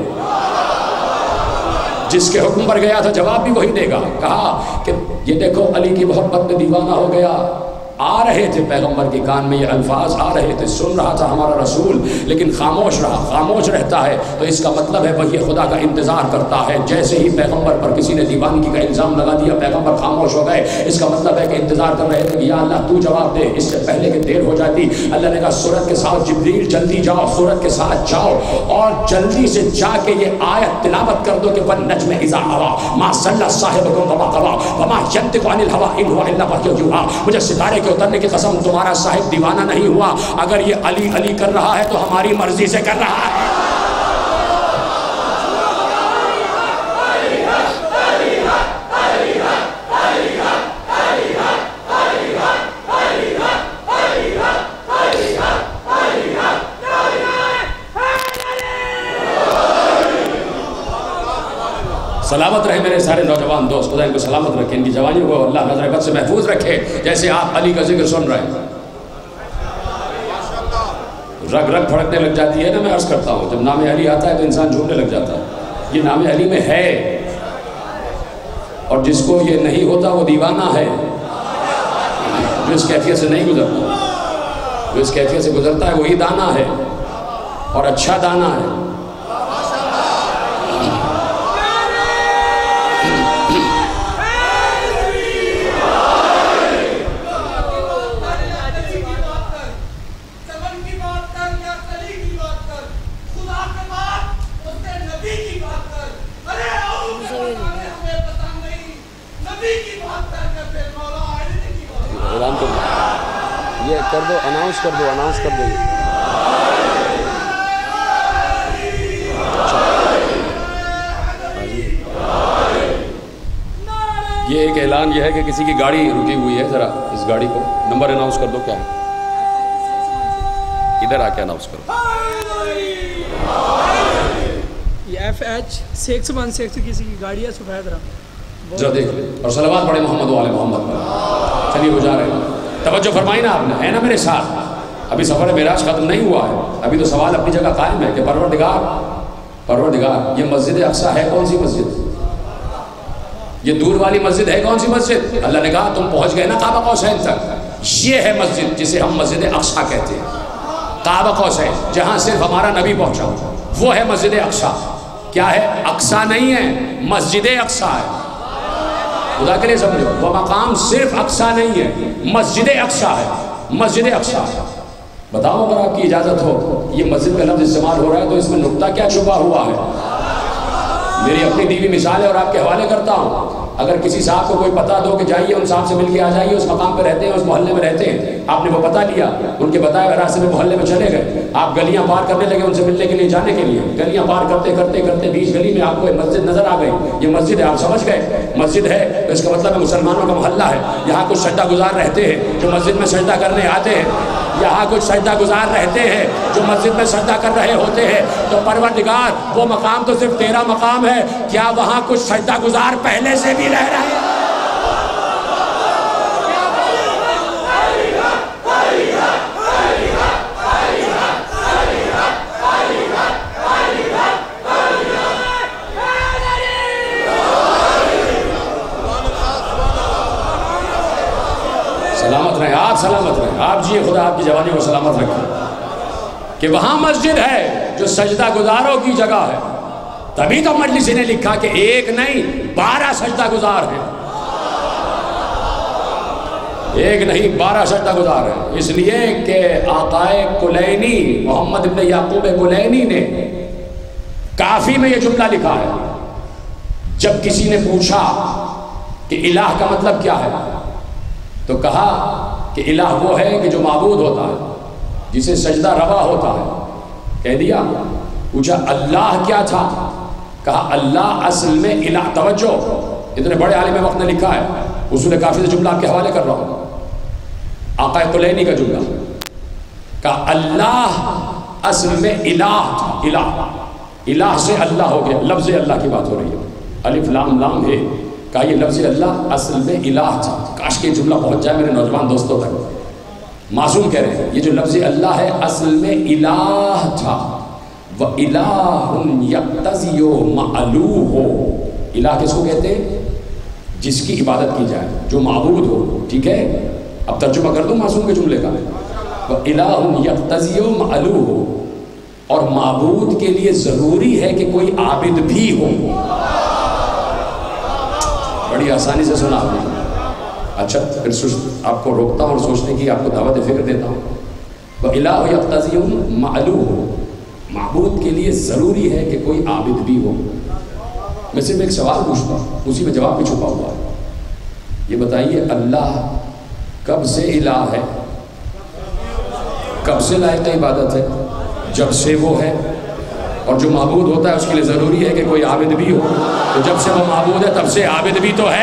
جس کے حکم پر گیا تھا جواب بھی وہی دے گا. کہا کہ یہ دیکھو علی کی محبت میں دیوانہ ہو گیا. آ رہے تھے پیغمبر کے کان میں یہ الفاظ آ رہے تھے، سن رہا تھا ہمارا رسول، لیکن خاموش رہا. خاموش رہتا ہے تو اس کا مطلب ہے وہی خدا کا انتظار کرتا ہے. جیسے ہی پیغمبر پر کسی نے دیوانگی کا الزام لگا دیا پیغمبر خاموش ہو گئے. اس کا مطلب ہے کہ انتظار کر رہے تھے کہ یا اللہ تو جواب دے، اس سے پہلے کہ دیر ہو جاتی. اللہ نے کہا سورت کے ساتھ جبریل جلدی جاؤ، سورت کے ساتھ جاؤ اور جلدی سے جا کے یہ آیت تلاوت کر دو کہ والنجم اذا ہوا ما ضل صاحبکم وما غوی وما ینطق عن الهوى ان هو الا وحی یوحی. مجھے ستارے اترنے کی قسم تمہارا صاحب دیوانہ نہیں ہوا. اگر یہ علی علی کر رہا ہے تو ہماری مرضی سے کر رہا ہے. سلامت رہے میرے سارے نوجوان دوست، خدا ان کو سلامت رکھے، ان کی جوانی کو اللہ نظر بد سے محفوظ رکھے. جیسے آپ علی کا ذکر سن رہے ہیں رگ رگ پھڑکنے لگ جاتی ہے نا. میں عرض کرتا ہوں جب نام علی آتا ہے تو انسان جھومنے لگ جاتا ہے. یہ نام علی میں ہے، اور جس کو یہ نہیں ہوتا وہ دیوانہ ہے. جو اس کیفیت سے نہیں گزرتا، جو اس کیفیت سے گزرتا ہے وہی دانا ہے، اور اچھا دانا ہے. یہ کر دو، اناؤنس کر دو، اناؤنس کر دو. یہ ایک اعلان یہ ہے کہ کسی کی گاڑی رکی ہوئی ہے، ذرا اس گاڑی کو نمبر اناؤنس کر دو. کیا ہے ادھر آ کے اناؤنس کرو. یہ FH616 کسی کی گاڑی ہے سفید رنگ. ذرا دیکھ لیں اور صلوات پڑھیں محمد و آل محمد پر. چلیے وہ جا رہے ہیں. توجہ فرمائی نا آپ نے، ہے نا میرے ساتھ. ابھی سفر معراج ختم نہیں ہوا ہے، ابھی تو سوال اپنی جگہ قائم ہے کہ پروردگار یہ مسجد اقصیٰ ہے کون سی مسجد؟ یہ دور والی مسجد ہے کون سی مسجد؟ اللہ نے کہا تم پہنچ گئے نا قاب قوسین تک، یہ ہے مسجد جسے ہم مسجد اقصیٰ کہتے ہیں. قاب قوسین جہاں صرف ہمارا نبی پہنچا وہ ہے مسجد اقصیٰ. کیا ہے؟ اقصیٰ نہیں ہے، مسجد اقصیٰ ہے. خدا کے لیے سمجھو، وہ مقام صرف اقصیٰ نہیں ہے، مسجد اقصیٰ ہے. مسجد اقصیٰ. بتاؤ اگر آپ کی اجازت ہو یہ مسجد کا لفظ استعمال ہو رہا ہے تو اس میں نقطہ کیا چھپا ہوا ہے؟ میری اپنی دیوی مثال ہے اور آپ کے حوالے کرتا ہوں. اگر کسی صاحب کو کوئی پتہ دو کہ جائیے ان صاحب سے مل کے آ جائیے، اس مقام پہ رہتے ہیں، اس محلے میں رہتے ہیں، آپ نے وہ پتہ لیا، ان کے بتائے راستے میں محلے میں چلے گئے، آپ گلیاں پار کرنے لگے ان سے ملنے کے لیے، جانے کے لیے، گلیاں پار کرتے کرتے کرتے بیچ گلی میں آپ کو ایک مسجد نظر آ گئی، یہ مسجد ہے، آپ سمجھ گئے مسجد ہے تو اس کا مطلب ہے مسلمانوں کا محلہ ہے، یہاں کچھ سجدہ گزار رہتے ہیں جو مسجد میں سجدہ کرنے آتے ہیں، یہاں کچھ سجدہ گزار رہتے ہیں جو مسجد میں سجدہ کر رہے ہوتے ہیں، تو پروردگار وہ مقام تو صرف تیرا مقام ہے، کیا وہاں کچھ سجدہ گزار پہلے سے بھی رہ رہے ہیں؟ سلامت رہیں آپ، سلامت رہیں آپ، جی خدا آپ کی جوانی کو سلامت رکھے کہ وہاں مسجد ہے جو سجدہ گزاروں کی جگہ ہے، تبھی تو مجلس نے لکھا کہ ایک نہیں 12 سجدہ گزار ہیں، ایک نہیں 12 سجدہ گزار ہیں، اس لیے کہ آقائے کلینی محمد ابن یعقوب کلینی نے کافی میں یہ جملہ لکھا ہے، جب کسی نے پوچھا کہ الہ کا مطلب کیا ہے تو کہا کہ الہ وہ ہے کہ جو معبود ہوتا ہے، جسے سجدہ روا ہوتا ہے، کہہ دیا۔ پوچھا اللہ کیا تھا؟ کہا اللہ اصل میں الہ، توجہ اتنے بڑے عالم وقت نے لکھا ہے، اصول کافی سے جملہ آپ کے حوالے کر رہا ہوں، آقا کلینی کا جملہ، کہا اللہ اصل میں الہ تھا، الہ سے اللہ ہو گیا، لفظ اللہ کی بات ہو رہی ہے، الف لام لام ہے، کہا یہ لفظ اللہ اصل میں الہ تھا، کاش کہ جملہ پہنچ جائے میرے نوجوان دوستوں تک، معصوم کہہ رہے ہیں یہ جو لفظ اللہ ہے اصل میں الہ تھا، وَإِلَٰهٌ يَقْتَضِيُ مَعْلُوهُ، الہ کس کو کہتے ہیں؟ جس کی عبادت کی جائے، جو معبود ہو، ٹھیک ہے؟ اب ترجمہ کر دوں معصوم کے جملے کا، وَإِلَٰهٌ يَقْتَضِيُ مَعْلُوهُ، اور معبود کے لیے ضروری ہے کہ کوئی عابد بھی ہو، بڑی آسانی سے سنا آپ نے، اچھا پھر آپ کو روکتا ہوں اور سوچنے کی آپ کو دعوت فکر دیتا ہوں، وَإِلَٰهُ يَقْتَضِيُ مَعْلُوهُ، معبود کے لیے ضروری ہے کہ کوئی عابد بھی ہو۔ میں صرف ایک سوال پوچھتا ہوں، اسی میں جواب بھی چھپا ہوا ہے، یہ بتائیے اللہ کب سے الہ ہے؟ کب سے لائق عبادت ہے؟ جب سے وہ ہے، اور جو معبود ہوتا ہے اس کے لیے ضروری ہے کہ کوئی عابد بھی ہو، تو جب سے وہ معبود ہے تب سے عابد بھی تو ہے۔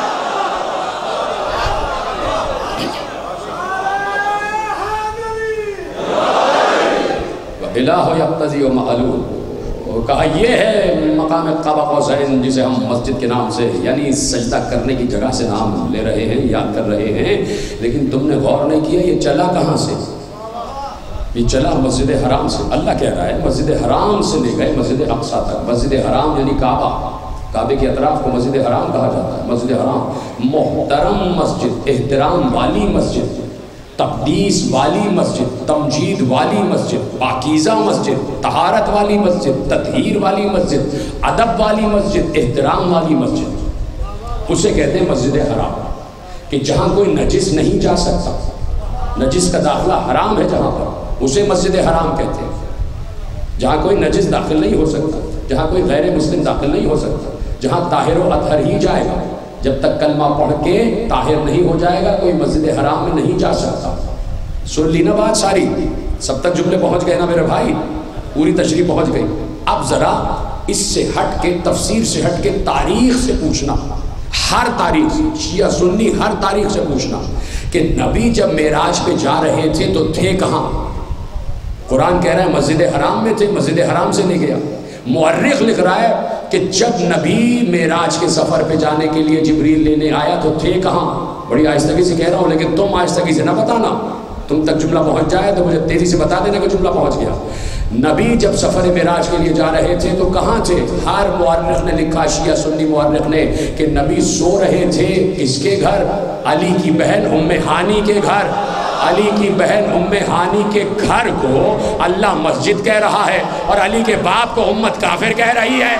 الہ یقتضی معلوم، کہا یہ ہے مقام قاب قوسین جسے ہم مسجد کے نام سے یعنی سجدہ کرنے کی جگہ سے نام لے رہے ہیں، یاد کر رہے ہیں، لیکن تم نے غور نہیں کیا یہ چلا کہاں سے؟ یہ چلا مسجد حرام سے، اللہ کہہ رہا ہے مسجد حرام سے لے گئے مسجد اقصیٰ تک، مسجد حرام یعنی کعبہ، کعبے کے اطراف کو مسجد حرام کہا جاتا ہے، مسجد حرام محترم مسجد، احترام والی مسجد، تقدیس والی مسجد، تمجید والی مسجد، پاکیزہ مسجد، طہارت والی مسجد، تطہیر والی مسجد، ادب والی مسجد، احترام والی مسجد، اسے کہتے ہیں مسجد حرام، کہ جہاں کوئی نجس نہیں جا سکتا، نجس کا داخلہ حرام ہے جہاں پر، اسے مسجد حرام کہتے ہیں، جہاں کوئی نجس داخل نہیں ہو سکتا، جہاں کوئی غیر مسلم داخل نہیں ہو سکتا، جہاں طاہر و اطہر ہی جائے گا، جب تک کلمہ پڑھ کے طاہر نہیں ہو جائے گا کوئی مسجد حرام میں نہیں جا سکتا۔ سن لی نا بات ساری، سب تک جملے پہنچ گئے نا میرے بھائی، پوری تشریح پہنچ گئی۔ اب ذرا اس سے ہٹ کے، تفسیر سے ہٹ کے تاریخ سے پوچھنا، ہر تاریخ، شیعہ سنی ہر تاریخ سے پوچھنا کہ نبی جب معراج پہ جا رہے تھے تو تھے کہاں؟ قرآن کہہ رہا ہے مسجد حرام میں تھے، مسجد حرام سے نہیں گیا۔ مورخ لکھ رہا ہے کہ جب نبی معراج کے سفر پہ جانے کے لیے جبریل لینے آیا تو تھے کہاں؟ بڑی آہستگی سے کہہ رہا ہوں لیکن تم آہستگی سے نہ بتانا، تم تک جملہ پہنچ جائے تو مجھے تیزی سے بتا دینا کہ جملہ پہنچ گیا۔ نبی جب سفر معراج کے لیے جا رہے تھے تو کہاں تھے؟ ہر مورخ نے لکھا، شیعہ سنی مورخ نے، کہ نبی سو رہے تھے کس کے گھر؟ علی کی بہن ام ہانی کے گھر۔ علی کی بہن ام ہانی کے گھر کو اللہ مسجد کہہ رہا ہے اور علی کے باپ کو امت کافر کہہ رہی ہے۔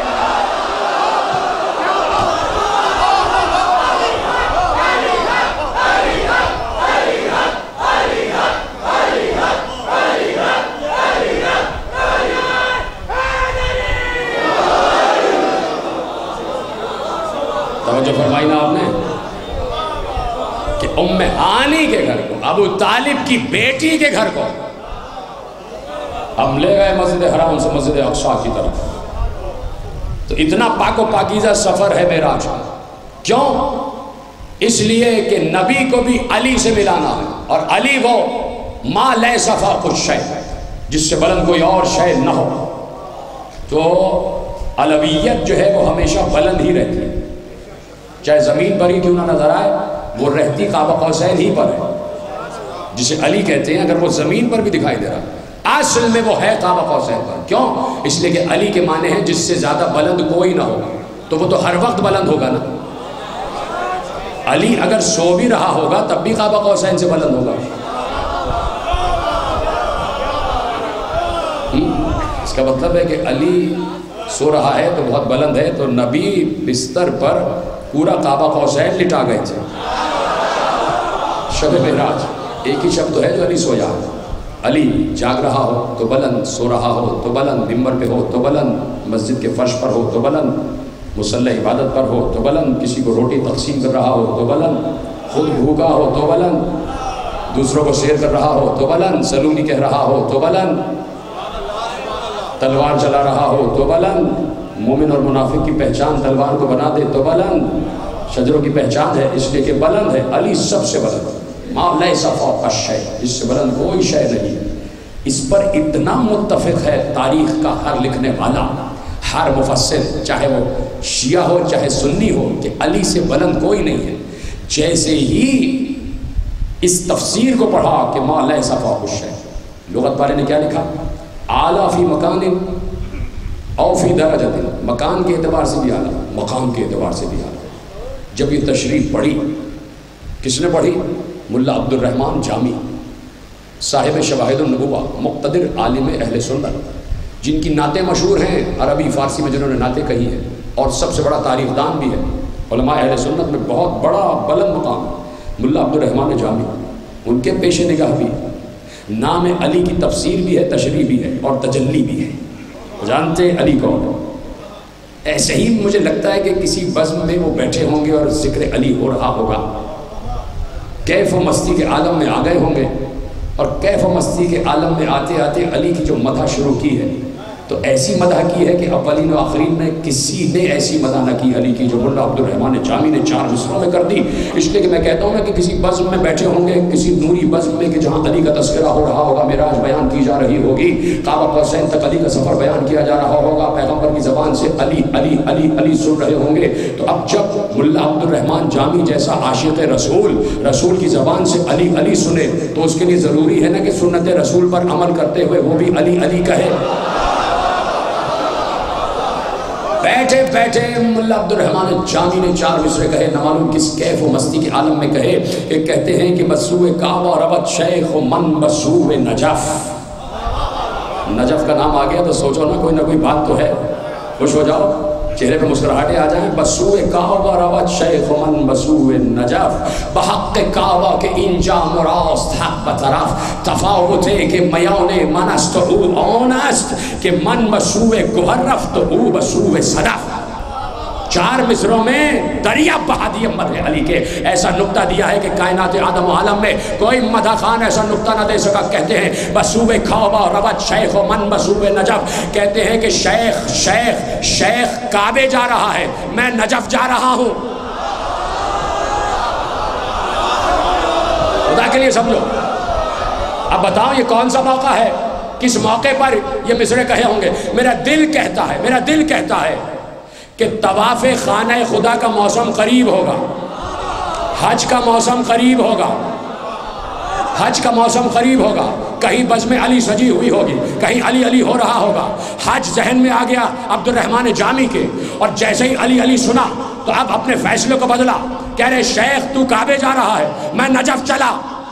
توجہ فرمائی نا آپ نے کہ ام ہانی کے گھر کو، ابو طالب کی بیٹی کے گھر کو ہم لے گئے مسجد حرام سے مسجد اقصی کی طرف. تو اتنا پاک و پاکیزہ سفر ہے معراج کا. کیوں؟ اس لیے کہ نبی کو بھی علی سے ملانا ہے، اور علی وہ ما لیس فوق الشیء، جس سے بلند کوئی اور شے نہ ہو. تو علویت جو ہے وہ ہمیشہ بلند ہی رہتی ہے، چاہے زمین پر ہی کیوں نہ نظر آئے، وہ رہتی قاب قوسین ہی پر ہے، جسے علی کہتے ہیں. اگر وہ زمین پر بھی دکھائی دے رہا اصل میں وہ ہے قاب قوسین پر. کیوں؟ اس لیے کہ علی کے معنی ہیں جس سے زیادہ بلند کوئی نہ ہو، تو وہ تو ہر وقت بلند ہوگا نا. علی اگر سو بھی رہا ہوگا تب بھی قاب قوسین سے بلند ہوگا. اس کا مطلب ہے کہ علی سو رہا ہے تو بہت بلند ہے. تو نبی بستر پر پورا قاب قوسین لٹا گئے تھے. شب معراج ایک ہی شب تو ہے جو علی سویا. علی جاگ رہا ہو تو بلند، سو رہا ہو تو بلند، ممبر پہ ہو تو بلند، مسجد کے فرش پر ہو تو بلند، مصلی عبادت پر ہو تو بلند، کسی کو روٹی تقسیم کر رہا ہو تو بلند، خود بھوکا ہو تو بلند، دوسروں کو سیر کر رہا ہو تو بلند، سلونی کہہ رہا ہو تو بلند، تلوار چلا رہا ہو تو بلند. مومن اور منافق کی پہچان تلوار کو بنا دے تو بلند. شجروں کی پہچان ہے اس لیے کہ بلند ہے. علی سب سے بلند، ما لیس فوق الشیء، جس سے بلند کوئی شے نہیں. اس پر اتنا متفق ہے تاریخ کا ہر لکھنے والا، ہر مفسر، چاہے وہ شیعہ ہو چاہے سنی ہو، کہ علی سے بلند کوئی نہیں ہے. جیسے ہی اس تفسیر کو پڑھا کہ ما لیس فوق الشیء، لغت والے نے کیا لکھا؟ اعلیٰ فی مکان او فی درجۃ، مکان کے اعتبار سے بھی اعلیٰ، مقام کے اعتبار سے بھی اعلیٰ. جب یہ تشریف پڑھی، کس نے پڑھی؟ ملا عبد الرحمن جامی، صاحب شواہد النبوہ، مقتدر عالم اہل سنت، جن کی نعتیں مشہور ہیں عربی فارسی میں، جنہوں نے نعتیں کہی ہیں، اور سب سے بڑا تاریخ دان بھی ہے. علماء اہل سنت میں بہت بڑا بلند مقام ملا عبد الرحمن جامی. ان کے پیش نگاہ بھی نام علی کی تفسیر بھی ہے، تشریح بھی ہے، اور تجلی بھی ہے. جانتے علی کون؟ ایسے ہی مجھے لگتا ہے کہ کسی بزم میں وہ بیٹھے ہوں گے اور ذکر علی ہو رہا ہوگا، کیف و مستی کے عالم میں آ گئے ہوں گے، اور کیف و مستی کے عالم میں آتے آتے علی کی جو مدح شروع کی ہے، تو ایسی مدح کی ہے کہ اولین و آخرین میں کسی نے ایسی مدح نہ کی علی کی جو ملا عبد الرحمن جامی نے 4 مصروں میں کر دی. اس لیے کہ میں کہتا ہوں نا کہ کسی بزم میں بیٹھے ہوں گے، کسی نوری بزم میں، کہ جہاں علی کا تذکرہ ہو رہا ہوگا، معراج بیان کی جا رہی ہوگی، قاب قوسین تک علی کا سفر بیان کیا جا رہا ہوگا، پیغمبر کی زبان سے علی علی علی علی سن رہے ہوں گے. تو اب جب ملا عبد الرحمن جامی جیسا عاشق رسول کی زبان سے علی علی سنے، تو اس کے لیے ضروری ہے نا کہ سنت رسول پر عمل کرتے ہوئے وہ بھی علی علی کہے. بیٹھے بیٹھے ملا عبد الرحمن جامی نے 4 مصرے کہے، نہ معلوم کس کیف و مستی کے عالم میں کہے، کہ کہتے ہیں کہ مسوع کعبہ ربط شیخ و من مسوع نجف. نجف کا نام آ گیا تو سوچو نہ کوئی بات تو ہے. خوش ہو جاؤ، چہرے پہ مسکراہٹیں آ جائیں. مسوع کعبہ ربط شیخ و من مسوع نجف، بحق کعبہ کے اینجا مراست حق بطرف، تفاوت ہے کہ میان من است او آن است، کہ من مسوع گوہر رفت او مسوع صدف. 4 مصروں میں دریا بہا دیے مدح علی کے. ایسا نقطہ دیا ہے کہ کائنات آدم و عالم میں کوئی مدح خان ایسا نقطہ نہ دے سکا. کہتے ہیں مسوع کعبہ ربط شیخ و من مسوع نجف، کہتے ہیں کہ شیخ کعبے جا رہا ہے، میں نجف جا رہا ہوں. خدا کے لیے سمجھو. اب بتاؤ یہ کون سا موقع ہے، کس موقع پر یہ مصرے کہے ہوں گے؟ میرا دل کہتا ہے کہ طواف خانہ خدا کا موسم قریب ہوگا، حج کا موسم قریب ہوگا، کہیں بزم علی سجی ہوئی ہوگی، کہیں علی علی ہو رہا ہوگا. حج ذہن میں آ گیا عبد الرحمن جامی کے، اور جیسے ہی علی علی سنا تو اب اپنے فیصلے کو بدلا. کہہ رہے شیخ تو کعبے جا رہا ہے، میں نجف چلا.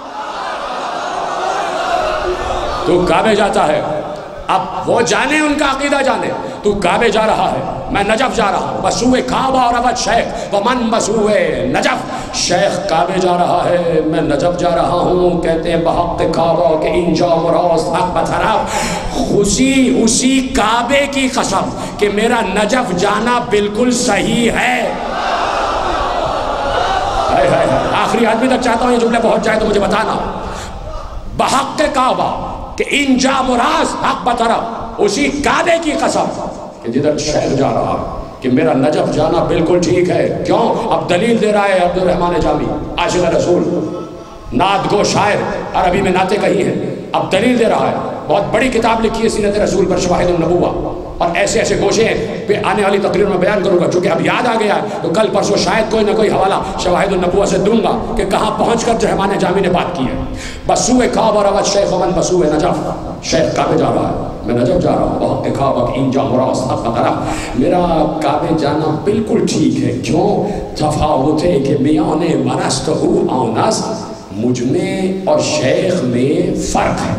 تو کعبے جاتا ہے، اب وہ جانے، ان کا عقیدہ جانے. تو کعبے جا رہا ہے، میں نجف جا رہا ہوں. مسوع کعبہ اور ربط شیخ و من مسوع نجف، شیخ کعبے جا رہا ہے، میں نجف جا رہا ہوں. کہتے ہیں بحق کعبہ کے اینجا مراست حق بطرف، اسی کعبے کی قسم کہ میرا نجف جانا بالکل صحیح ہے. آخری آدمی تک چاہتا ہوں یہ جملے پہنچ جائے تو مجھے بتانا. بحق کعبہ کہ ان جا مراز حق بطرف، اسی کعبے کی قسم کہ جدھر شیخ جا رہا کہ میرا نجف جانا بالکل ٹھیک ہے. کیوں؟ اب دلیل دے رہا ہے عبدالرحمن جامی، عاشق رسول، نعت گو شاعر، عربی میں نعتیں کہی ہیں. اب دلیل دے رہا ہے. بہت بڑی کتاب لکھی ہے سیرت رسول پر، شواہد النبوہ، اور ایسے ایسے گوشے ہیں پہ آنے والی تقریر میں بیان کروں گا. چونکہ اب یاد آ گیا ہے تو کل پرسوں شاید کوئی نہ کوئی حوالہ شواہد النبوہ سے دوں گا کہ کہاں پہنچ کر رحمان جامی نے بات کی ہے. بسوئے کعبہ روت شیخ من بسوئے نجف، شیخ کعبے جا رہا ہے، میں نجف جا رہا ہوں. بحق کعبہ کہ انجا مراس حق طرف، میرا کعبے جانا بالکل ٹھیک ہے. کیوں؟ تفاوت ہے کہ میان مرست ہو آنس، مجھ میں اور شیخ میں فرق ہے.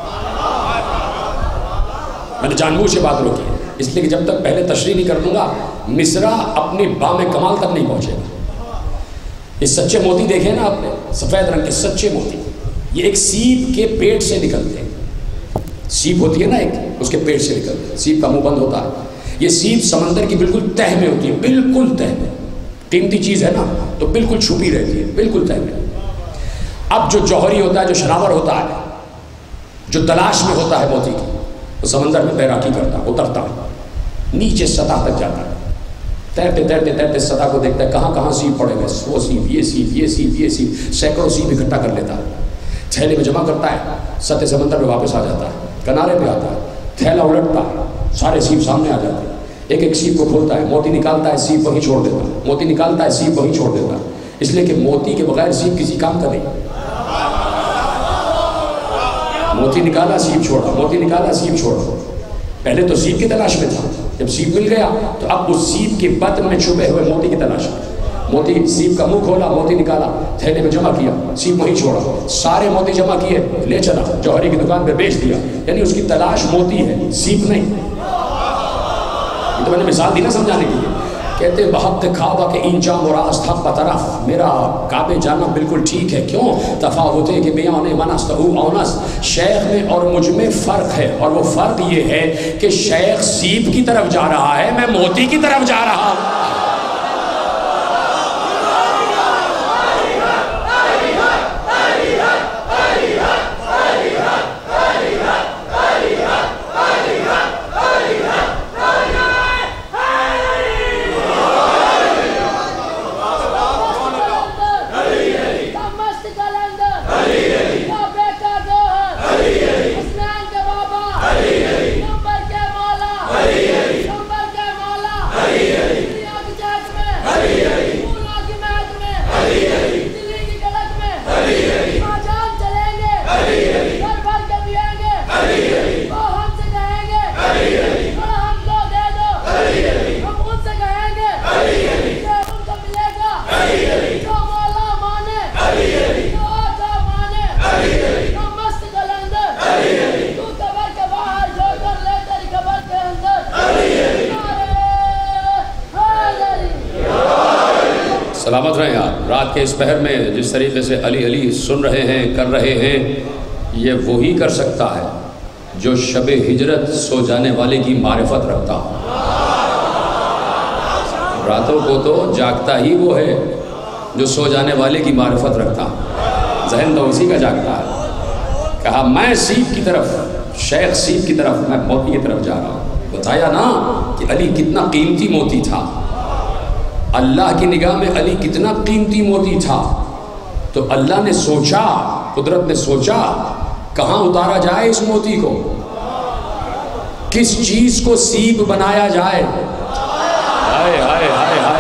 میں نے جان بوجھ سے بات روکی ہے اس لیے کہ جب تک پہلے تشریح نہیں کر لوں گا مصرع اپنی بام کمال تک نہیں پہنچے گا. یہ سچے موتی دیکھے نا آپ نے، سفید رنگ کے سچے موتی، یہ ایک سیپ کے پیٹ سے نکلتے ہیں. سیپ ہوتی ہے نا ایک، اس کے پیٹ سے نکلتے ہیں. سیپ کا منہ بند ہوتا ہے. یہ سیپ سمندر کی بالکل تہ میں ہوتی ہے، بالکل تہ میں. قیمتی چیز ہے نا تو بالکل چھپی رہتی ہے، بالکل تہ میں. اب جو جوہری ہوتا ہے، جو شناور ہوتا ہے، جو تلاش میں ہوتا ہے موتی کی، وہ سمندر میں تیراکی کرتا ہے، اترتا ہے، نیچے سطح تک جاتا ہے. تیرتے تیرتے تیرتے سطح کو دیکھتا ہے کہاں کہاں سیپ پڑے گئے، وہ سیپ، یہ سیپ، یہ سیپ، یہ سیپ، سینکڑوں سیپ اکٹھا کر لیتا ہے. تھیلے میں جمع کرتا ہے، سطح سمندر میں واپس آ جاتا ہے، کنارے پہ آتا ہے، تھیلا الٹتا ہے، سارے سیپ سامنے آ جاتے ہیں. ایک ایک سیپ کو کھولتا ہے، موتی نکالتا ہے، سیپ وہیں چھوڑ دیتا ہے، موتی نکالتا ہے، سیپ وہیں چھوڑ دیتا ہے. اس لیے کہ موتی کے بغیر سیپ کسی کام کا نہیں. موتی نکالا سیپ چھوڑا، موتی نکالا سیپ چھوڑا. پہلے تو سیپ کی تلاش میں تھا، جب سیپ مل گیا تو اب اس سیپ کے بطن میں چھپے ہوئے موتی کی تلاش میں. موتی، سیپ کا منہ کھولا، موتی نکالا، تھیلے میں جمع کیا، سیپ وہیں چھوڑا، سارے موتی جمع کیے، لے چلا جوہری کی دکان پہ بیچ دیا. یعنی اس کی تلاش موتی ہے، سیپ نہیں. یہ تو میں نے مثال دی نا سمجھانے کے لیے. کہتے بحق کعبہ کہ انجا مراس حق بطرف، میرا کعبے جانا بالکل ٹھیک ہے. کیوں؟ تفاوت ہے کہ میان منست ہو آنس، شیخ میں اور مجھ میں فرق ہے. اور وہ فرق یہ ہے کہ شیخ سیپ کی طرف جا رہا ہے، میں موتی کی طرف جا رہا ہوں. سلامت رہیں آپ. رات کے اس پہر میں جس طریقے سے علی علی سن رہے ہیں، کر رہے ہیں، یہ وہی کر سکتا ہے جو شب ہجرت سو جانے والے کی معرفت رکھتا ہو. راتوں کو تو جاگتا ہی وہ ہے جو سو جانے والے کی معرفت رکھتا ہو. ذہن تو اسی کا جاگتا ہے. کہا میں سیپ کی طرف، شیخ سیپ کی طرف، میں موتی کی طرف جا رہا ہوں. بتایا نا کہ علی کتنا قیمتی موتی تھا. اللہ کی نگاہ میں علی کتنا قیمتی موتی تھا. تو اللہ نے سوچا، قدرت نے سوچا کہاں اتارا جائے اس موتی کو، کس چیز کو سیپ بنایا جائے. ہائے ہائے ہائے ہائے.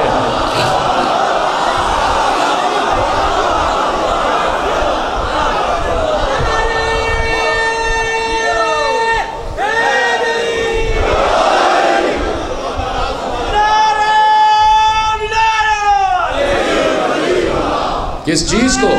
کس چیز کو؟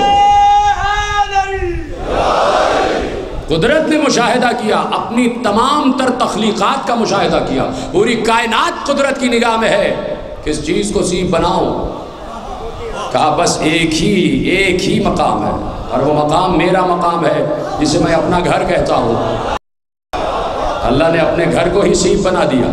قدرت نے مشاہدہ کیا، اپنی تمام تر تخلیقات کا مشاہدہ کیا. پوری کائنات قدرت کی نگاہ میں ہے. کس چیز کو سیپ بناؤں؟ کہا بس ایک ہی مقام ہے، اور وہ مقام میرا مقام ہے جسے میں اپنا گھر کہتا ہوں. اللہ نے اپنے گھر کو ہی سیپ بنا دیا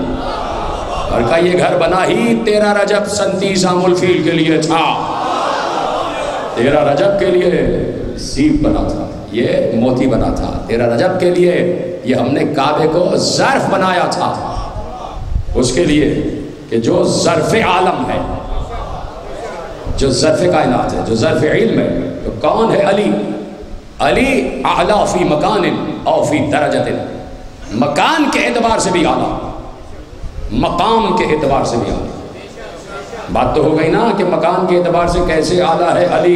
اور کہا یہ گھر بنا ہی 13 رجب سن 30 عام الفیل کے لیے تھا. تیرا رجب کے لیے سیب بنا تھا، یہ موتی بنا تھا، تیرا رجب کے لیے یہ ہم نے کعبے کو ظرف بنایا تھا، اس کے لیے کہ جو ظرف عالم ہے، جو ظرف کائنات ہے، جو ظرف علم ہے، تو کون ہے علی؟ علی اعلیٰ فی مکان او فی درجت، مکان کے اعتبار سے بھی اعلیٰ، مقام کے اعتبار سے بھی اعلیٰ۔ بات تو ہو گئی نا کہ مکان کے اعتبار سے کیسے اعلیٰ ہے علی؟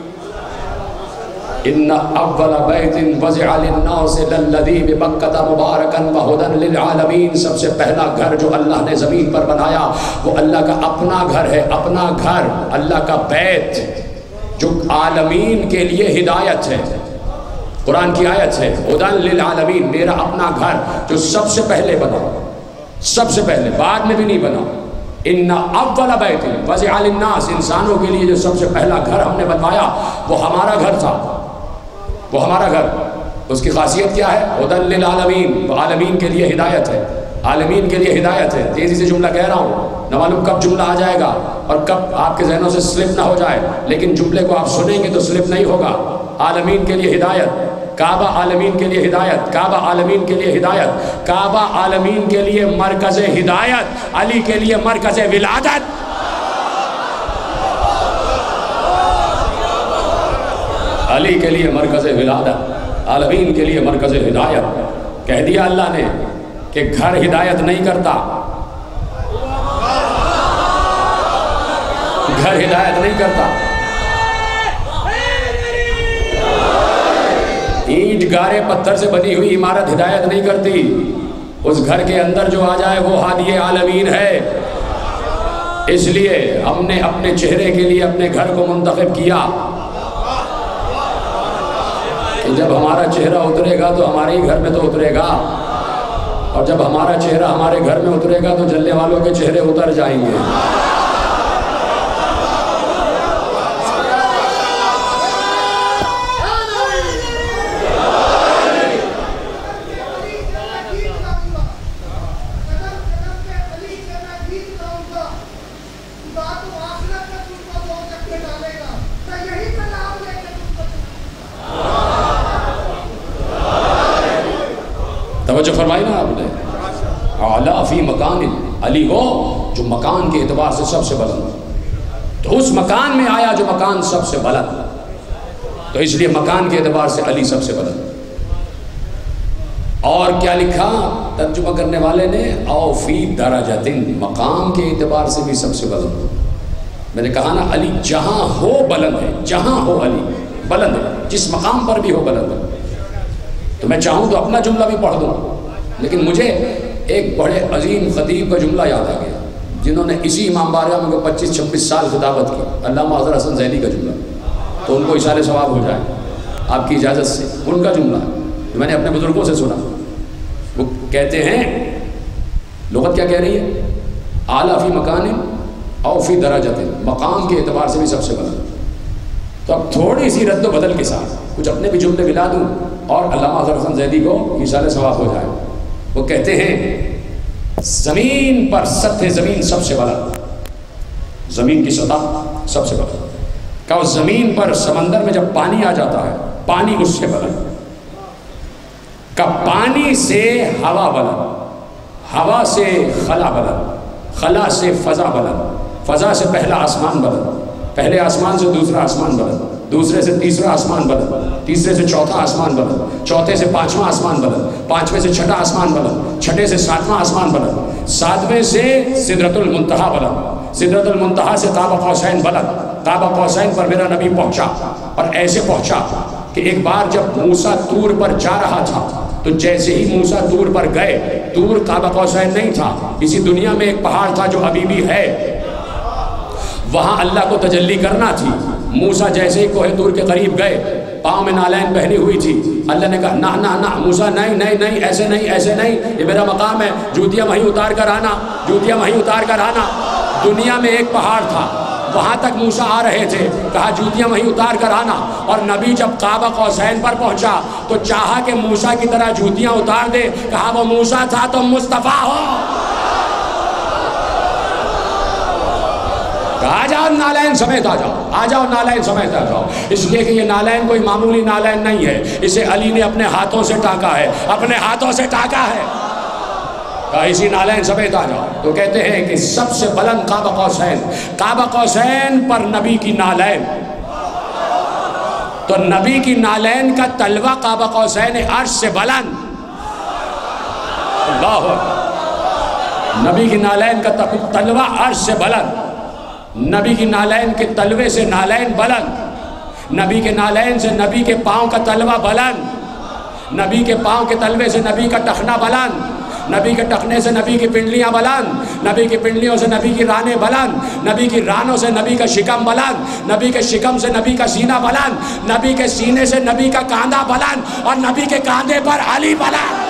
ان اول بیت وضع للناس للذی ببکۃ مبارکا وہدی للعالمین، سب سے پہلا گھر جو اللہ نے زمین پر بنایا وہ اللہ کا اپنا گھر ہے، اپنا گھر، اللہ کا بیت جو عالمین کے لیے ہدایت ہے۔ قرآن کی آیت ہے ہدی للعالمین، میرا اپنا گھر جو سب سے پہلے بنا، سب سے پہلے، بعد میں بھی نہیں بنا۔ ان اول بیت وضع للناس، انسانوں کے لیے جو سب سے پہلا گھر ہم نے بنوایا وہ ہمارا گھر تھا، وہ ہمارا گھر۔ اس کی خاصیت کیا ہے؟ ہدی للعالمین، وہ عالمین کے لیے ہدایت ہے، عالمین کے لیے ہدایت ہے۔ تیزی سے جملہ کہہ رہا ہوں، نہ معلوم کب جملہ آ جائے گا اور کب آپ کے ذہنوں سے سلپ نہ ہو جائے، لیکن جملے کو آپ سنیں گے تو سلپ نہیں ہوگا۔ عالمین کے لیے ہدایت، کعبہ عالمین کے لیے ہدایت، کعبہ عالمین کے لیے ہدایت، کعبہ عالمین کے لیے مرکز ہدایت، علی کے لیے مرکز ولادت۔ علی کے لیے مرکز ولادت، عالمین کے لیے مرکز ہدایت۔ کہہ دیا اللہ نے کہ گھر ہدایت نہیں کرتا، گھر ہدایت نہیں کرتا، اینٹ گارے پتھر سے بنی ہوئی عمارت ہدایت نہیں کرتی، اس گھر کے اندر جو آ جائے وہ ہادی عالمین ہے۔ اس لیے ہم نے اپنے چہرے کے لیے اپنے گھر کو منتخب کیا کہ جب ہمارا چہرہ اترے گا تو ہمارے ہی گھر میں تو اترے گا، اور جب ہمارا چہرہ ہمارے گھر میں اترے گا تو جلنے والوں کے چہرے اتر جائیں گے۔ توجہ فرمائی نا آپ نے؟ اعلیٰ فی مکان، علی وہ جو مکان کے اعتبار سے سب سے بلند، تو اس مکان میں آیا جو مکان سب سے بلند، تو اس لیے مکان کے اعتبار سے علی سب سے بلند۔ اور کیا لکھا ترجمہ کرنے والے نے؟ او فی درجۃ، مقام کے اعتبار سے بھی سب سے بلند۔ میں نے کہا نا علی جہاں ہو بلند ہے، جہاں ہو علی بلند ہے، جس مقام پر بھی ہو بلند ہے۔ تو میں چاہوں تو اپنا جملہ بھی پڑھ دوں، لیکن مجھے ایک بڑے عظیم خطیب کا جملہ یاد آ گیا جنہوں نے اسی امام بارگاہ میں 25-26 سال خطابت کی، علامہ اظہر حسن زیدی کا جملہ، تو ان کو اشارے ثواب ہو جائے آپ کی اجازت سے۔ ان کا جملہ میں نے اپنے بزرگوں سے سنا، وہ کہتے ہیں لغت کیا کہہ رہی ہے؟ اعلیٰ فی مکان او فی درجۃ، مقام کے اعتبار سے بھی سب سے بلند۔ تو اب تھوڑی سی رد و بدل کے ساتھ کچھ اپنے بھی جملے ملا دوں اور علامہ اظہر حسن زیدی کو اشارے ثواب ہو جائے۔ وہ کہتے ہیں زمین پر سطح زمین سب سے بلند، زمین کی سطح سب سے بلند، کہ اس زمین پر سمندر میں جب پانی آ جاتا ہے پانی اس سے بلند، کہ پانی سے ہوا بلند، ہوا سے خلا بلند، خلا سے فضا بلند، فضا سے پہلا آسمان بلند، پہلے آسمان سے دوسرا آسمان بلند، دوسرے سے تیسرا آسمان بلند، تیسرے سے چوتھا آسمان بلند، چوتھے سے پانچواں آسمان بلند، پانچویں سے چھٹا آسمان بلند، چھٹے سے ساتواں آسمان بلند، ساتویں سے سدرۃ المنتہا بلند، سدرۃ المنتہا سے قاب قوسین بلند۔ قاب قوسین پر میرا نبی پہنچا، اور ایسے پہنچا کہ ایک بار جب موسیٰ طور پر جا رہا تھا تو جیسے ہی موسیٰ طور پر گئے، طور قاب قوسین نہیں تھا، اسی دنیا میں ایک پہاڑ تھا جو ابھی بھی ہے، وہاں اللہ کو تجلی کرنا تھی۔ موسیٰ جیسے ہی کوہ طور کے قریب گئے، پاؤں میں نالین پہنی ہوئی تھی، اللہ نے کہا نہ نہ نہ موسیٰ، نہیں نہیں نہیں، ایسے نہیں ایسے نہیں، یہ میرا مقام ہے، جوتیاں وہیں اتار کر آنا، جوتیاں وہیں اتار کر آنا۔ دنیا میں ایک پہاڑ تھا، وہاں تک موسیٰ آ رہے تھے، کہا جوتیاں وہیں اتار کر آنا، اور نبی جب قاب قوسین پر پہنچا تو چاہا کہ موسیٰ کی طرح جوتیاں اتار دے، کہا وہ موسیٰ تھا تم مصطفیٰ ہو، کہا جاؤ نالین سمیت آ جاؤ۔ آ جاؤ نالین سمیت آ جاؤ، اس لیے کہ یہ نالین کوئی معمولی نالین نہیں ہے، اسے علی نے اپنے ہاتھوں سے ٹانکا ہے، اپنے ہاتھوں سے ٹانکا ہے، کہا اسی نالین سمیت آ جاؤ۔ تو کہتے ہیں کہ سب سے بلند قاب قوسین، قاب قوسین پر نبی کی نالین، تو نبی کی نالین کا تلوہ قاب قوسین عرش سے بلند، اللہ اکبر، نبی کی نالین کا تلوہ عرش سے بلند، نبی کی نالین کے تلوے سے نالین بلند، نبی کے نالین سے نبی کے پاؤں کا تلوہ بلند، نبی کے پاؤں کے تلوے سے نبی کا ٹخنا بلند، نبی کے ٹخنے سے نبی کی پنڈلیاں بلند، نبی کی پنڈلیوں سے نبی کی رانیں بلند، نبی کی رانوں سے نبی کا شکم بلند، نبی کے شکم سے نبی کا سینہ بلند، نبی کے سینے سے نبی کا کاندھا بلند، اور نبی کے کاندھے پر علی بلند۔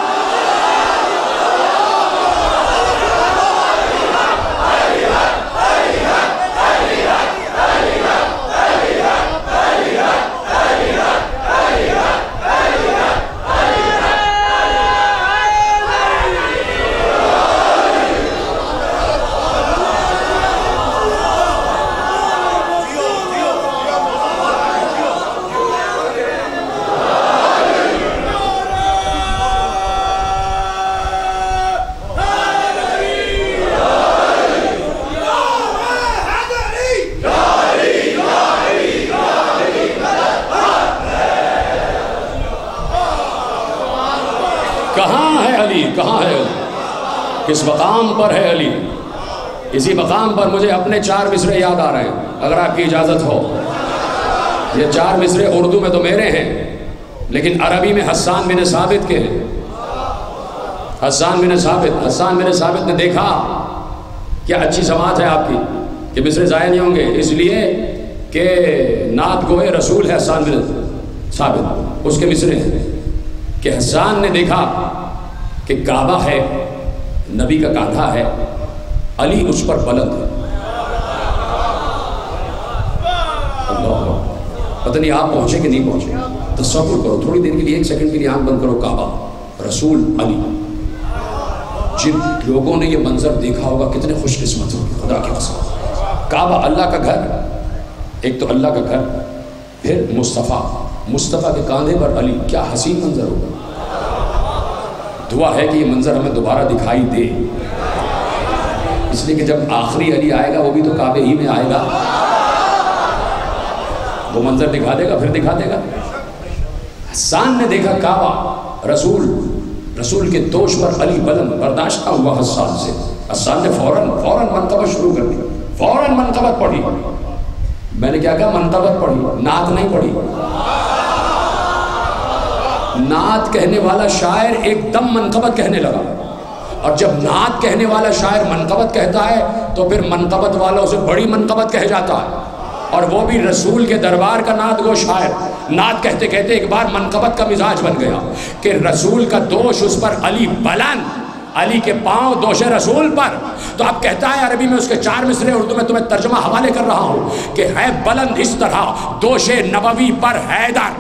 کہاں ہے علی، کہاں ہے علی، کس مقام پر ہے علی؟ اسی مقام پر مجھے اپنے 4 مصرے یاد آ رہے ہیں، اگر آپ کی اجازت ہو۔ یہ 4 مصرے اردو میں تو میرے ہیں، لیکن عربی میں حسان بن ثابت کے ہیں۔ حسان بن ثابت نے دیکھا، کیا اچھی سماعت ہے آپ کی کہ مصرے ضائع نہیں ہوں گے، اس لیے کہ نعت گوئے رسول ہے حسان بن ثابت، اس کے مصرے ہیں، کہ حسان نے دیکھا کہ کعبہ ہے، نبی کا کاندھا ہے، علی اس پر بلند ہے۔ اللہ، پتہ نہیں آپ پہنچے کہ نہیں پہنچے، تصور کرو تھوڑی دیر کے لیے، 1 سیکنڈ کے لیے آنکھ بند کرو، کعبہ، رسول، علی۔ جن لوگوں نے یہ منظر دیکھا ہوگا کتنے خوش قسمت ہوگی، خدا کی قسم۔ کعبہ اللہ کا گھر، ایک تو اللہ کا گھر، پھر مصطفیٰ کے کاندھے پر علی، کیا حسین منظر ہوگا۔ دعا ہے کہ یہ منظر ہمیں دوبارہ دکھائی دے، اس لیے کہ جب آخری علی آئے گا وہ بھی تو کعبے ہی میں آئے گا، وہ منظر دکھا دے گا، پھر دکھا دے گا۔ حسان نے دیکھا کعبہ، رسول کے دوش پر علی بلند، برداشت نہ ہوا حسان سے۔ حسان نے فوراً منقبت شروع کر دی، فوراً منقبت پڑھی۔ میں نے کیا کہا؟ منقبت پڑھی، نعت نہیں پڑھی۔ نعت کہنے والا شاعر ایک دم منقبت کہنے لگا، اور جب نعت کہنے والا شاعر منقبت کہتا ہے تو پھر منقبت والوں سے بڑی منقبت کہہ جاتا ہے، اور وہ بھی رسول کے دربار کا نعت گو شاعر۔ نعت کہتے کہتے ایک بار منقبت کا مزاج بن گیا کہ رسول کا دوش اس پر علی بلند، علی کے پاؤں دوش رسول پر۔ تو اب کہتا ہے عربی میں اس کے 4 مصرے، اردو میں تمہیں ترجمہ حوالے کر رہا ہوں کہ ہے بلند اس طرح دوش نبوی پر حیدر،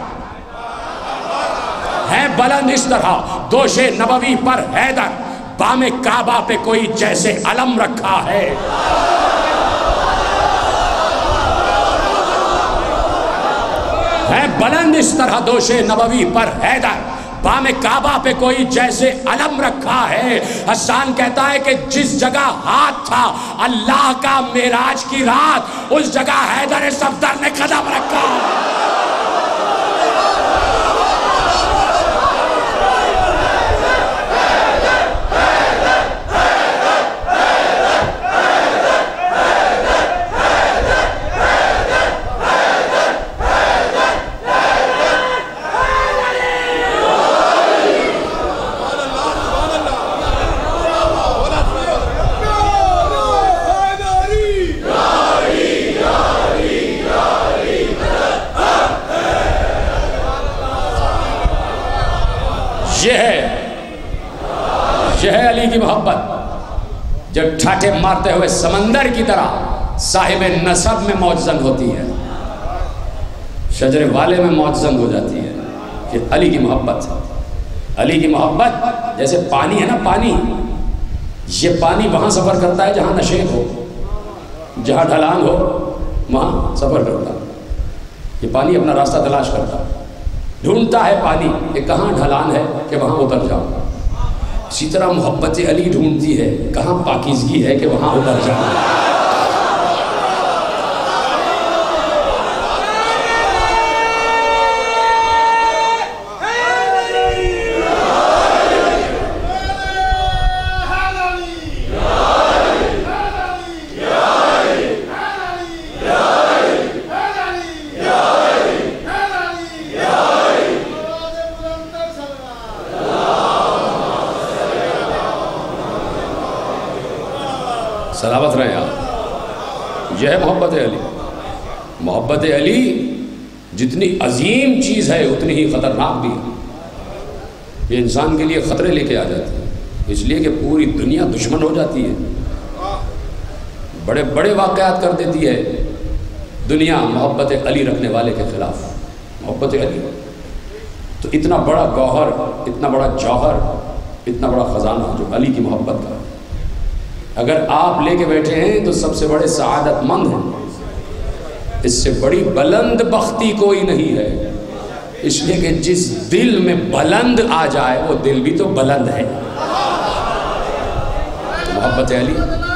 ہے بلند اس طرح دوش نبوی پر حیدر، بام کعبہ پہ کوئی جیسے علم رکھا ہے۔ ہے بلند اس طرح دوش نبوی پر حیدر، بام کعبہ پہ کوئی جیسے علم رکھا ہے۔ حسان کہتا ہے کہ جس جگہ ہاتھ تھا اللہ کا معراج کی رات، اس جگہ حیدر صفدر نے قدم رکھا۔ یہ ہے علی کی محبت، جو ٹھاٹے مارتے ہوئے سمندر کی طرح صاحب نصب میں موجزن ہوتی ہے، شجر والے میں موجزن ہو جاتی ہے۔ یہ علی کی محبت، علی کی محبت جیسے پانی ہے نا، پانی، یہ پانی وہاں سفر کرتا ہے جہاں نشیب ہو، جہاں ڈھلان ہو، وہاں سفر کرتا، یہ پانی اپنا راستہ تلاش کرتا، ڈھونڈتا ہے پانی کہ کہاں ڈھلان ہے کہ وہاں اتر جاؤ۔ اسی طرح محبت علی ڈھونڈتی ہے کہاں پاکیزگی ہے کہ وہاں اتر جاؤ۔ سلامت رہیں آپ۔ یہ ہے محبت علی۔ محبت علی جتنی عظیم چیز ہے اتنی ہی خطرناک بھی ہے۔ یہ انسان کے لیے خطرے لے کے آ جاتی ہے، اس لیے کہ پوری دنیا دشمن ہو جاتی ہے، بڑے بڑے واقعات کر دیتی ہے دنیا محبت علی رکھنے والے کے خلاف۔ محبت علی تو اتنا بڑا گوہر، اتنا بڑا جوہر، اتنا بڑا خزانہ جو علی کی محبت کا، اگر آپ لے کے بیٹھے ہیں تو سب سے بڑے سعادت مند ہیں۔ اس سے بڑی بلند بختی کوئی نہیں ہے، اس لیے کہ جس دل میں بلند آ جائے وہ دل بھی تو بلند ہے۔ محبت علی،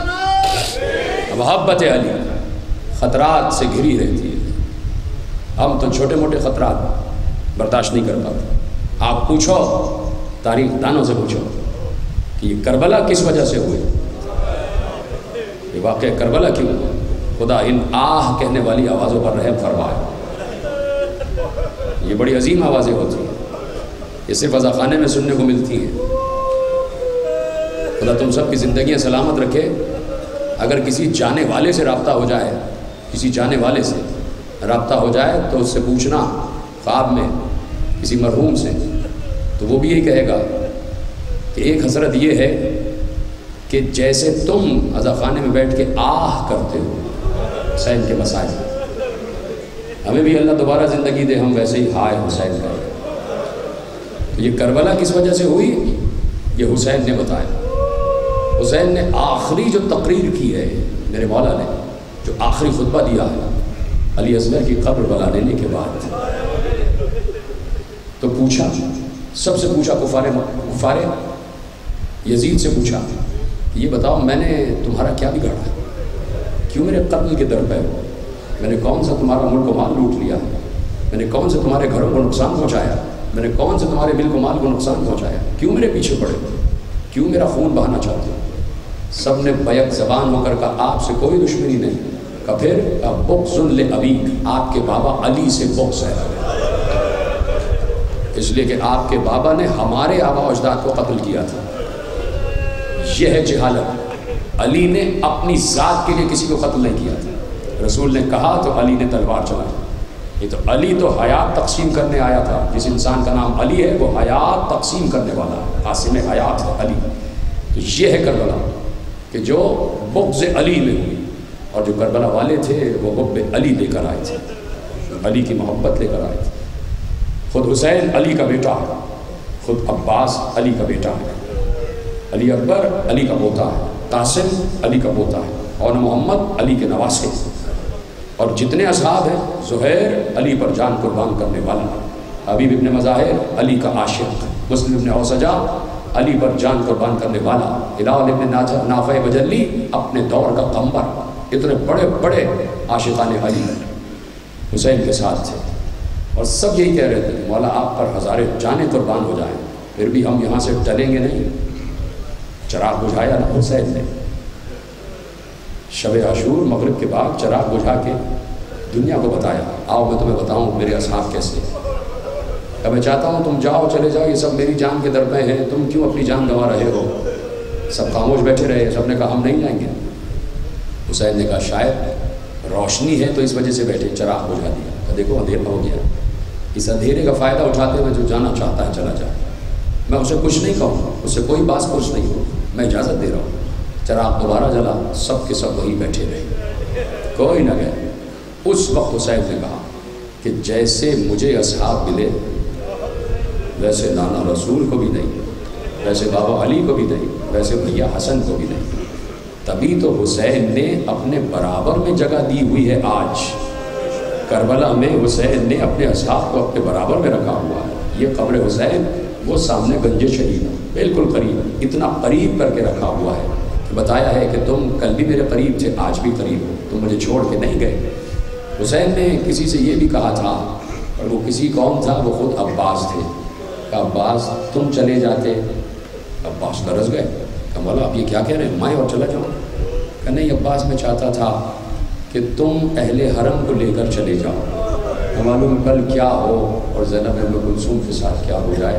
محبت علی خطرات سے گھری رہتی ہے۔ ہم تو چھوٹے موٹے خطرات برداشت نہیں کر پاتے۔ آپ پوچھو تاریخ دانوں سے پوچھو کہ یہ کربلا کس وجہ سے ہوئے، یہ واقعہ کربلا کیوں؟ خدا ان آہ کہنے والی آوازوں پر رحم فرمائے۔ یہ بڑی عظیم آوازیں ہوتی ہیں، یہ صرف عزاخانے میں سننے کو ملتی ہیں۔ خدا تم سب کی زندگیاں سلامت رکھے۔ اگر کسی جانے والے سے رابطہ ہو جائے، کسی جانے والے سے رابطہ ہو جائے تو اس سے پوچھنا خواب میں کسی مرحوم سے، تو وہ بھی یہی کہے گا کہ ایک حسرت یہ ہے کہ جیسے تم عزاخانے میں بیٹھ کے آہ کرتے ہو حسین کے مسائل، ہمیں بھی اللہ دوبارہ زندگی دے، ہم ویسے ہی ہائے حسین کریں۔ تو یہ کربلا کس وجہ سے ہوئی یہ حسین نے بتایا۔ حسین نے آخری جو تقریر کی ہے میرے مولا نے، جو آخری خطبہ دیا ہے علی اصغر کی قبر بنا لینے کے بعد، تو پوچھا، سب سے پوچھا، کفار یزید سے پوچھا، یہ بتاؤ میں نے تمہارا کیا بگاڑا، کیوں میرے قتل کے در پہ ہو؟ میں نے کون سا تمہارا ملک و مال لوٹ لیا؟ میں نے کون سے تمہارے گھروں کو نقصان پہنچایا؟ میں نے کون سے تمہارے ملک و مال کو نقصان پہنچایا؟ کیوں میرے پیچھے پڑے؟ کیوں میرا خون بہانا چاہتے ہو؟ سب نے بیک زبان ہو کر کہا آپ سے کوئی دشمنی نہیں۔ کہا پھر؟ بغض لابیک، آپ کے بابا علی سے بغض ہے، اس لیے کہ آپ کے بابا نے ہمارے آبا و اجداد کو قتل کیا تھا۔ یہ ہے جہالت۔ علی نے اپنی ذات کے لیے کسی کو قتل نہیں کیا تھا، رسول نے کہا تو علی نے تلوار چلائی۔ یہ تو علی تو حیات تقسیم کرنے آیا تھا۔ جس انسان کا نام علی ہے وہ حیات تقسیم کرنے والا ہے، قاسم حیات ہے علی۔ تو یہ ہے کربلا کہ جو بغض علی میں ہوئی، اور جو کربلا والے تھے وہ حب علی لے کر آئے تھے، علی کی محبت لے کر آئے تھے۔ خود حسین علی کا بیٹا ہے، خود عباس علی کا بیٹا ہے، علی اکبر علی کا پوتا ہے، قاسم علی کا پوتا ہے، اور محمد علی کے نواسے، اور جتنے اصحاب ہیں، زہیر علی پر جان قربان کرنے والا، حبیب ابن مظاہر علی کا عاشق، مسلم ابن اوسجا علی پر جان قربان کرنے والا، ہلال ابن نافع بجلی اپنے دور کا قمر، اتنے بڑے بڑے عاشقان علی حسین کے ساتھ تھے، اور سب یہی کہہ رہے تھے مولا آپ پر ہزارے جانیں قربان ہو جائیں، پھر بھی ہم یہاں سے ٹلیں گے نہیں۔ چراغ بجھایا نا حسین نے، شب عاشور مغرب کے بعد چراغ بجھا کے دنیا کو بتایا، آؤ میں تمہیں بتاؤں میرے اصحاب کیسے۔ اب میں چاہتا ہوں تم جاؤ، چلے جاؤ، یہ سب میری جان کے در پہ ہیں، تم کیوں اپنی جان گنوا رہے ہو؟ سب خاموش بیٹھے رہے، سب نے کہا ہم نہیں جائیں گے۔ حسین نے کہا شاید روشنی ہے تو اس وجہ سے بیٹھے، چراغ بجھا دیا، کہ دیکھو اندھیرا ہو گیا، اس اندھیرے کا فائدہ اٹھاتے ہوئے جو جانا چاہتا ہے چلا جائے، میں اسے کچھ نہیں کہوں، اس سے کوئی باس پوچھ نہیں ہو، میں اجازت دے رہا ہوں۔ چراغ دوبارہ جلا، سب کے سب وہی بیٹھے رہے، کوئی نہ گئے۔ اس وقت حسین نے کہا کہ جیسے مجھے اصحاب ملے ویسے نانا رسول کو بھی نہیں، ویسے بابا علی کو بھی نہیں، ویسے بھیا حسن کو بھی نہیں۔ تبھی تو حسین نے اپنے برابر میں جگہ دی ہوئی ہے آج کربلا میں، حسین نے اپنے اصحاب کو اپنے برابر میں رکھا ہوا ہے۔ یہ قبر حسین، وہ سامنے گنج شہید بالکل قریب، اتنا قریب کر کے رکھا ہوا ہے، بتایا ہے کہ تم کل بھی میرے قریب تھے، آج بھی قریب ہو، تم مجھے چھوڑ کے نہیں گئے۔ حسین نے کسی سے یہ بھی کہا تھا، اور وہ کسی قوم تھا، وہ خود عباس تھے، کہ عباس تم چلے جاتے، عباس لرز گئے، کہ مولا آپ یہ کیا کہہ رہے ہیں، میں اور چلا جاؤں؟ کہ نہیں عباس میں چاہتا تھا کہ تم اہل حرم کو لے کر چلے جاؤ، معلوم کل کیا ہو اور زینب ام کلثوم کے ساتھ کیا ہو جائے۔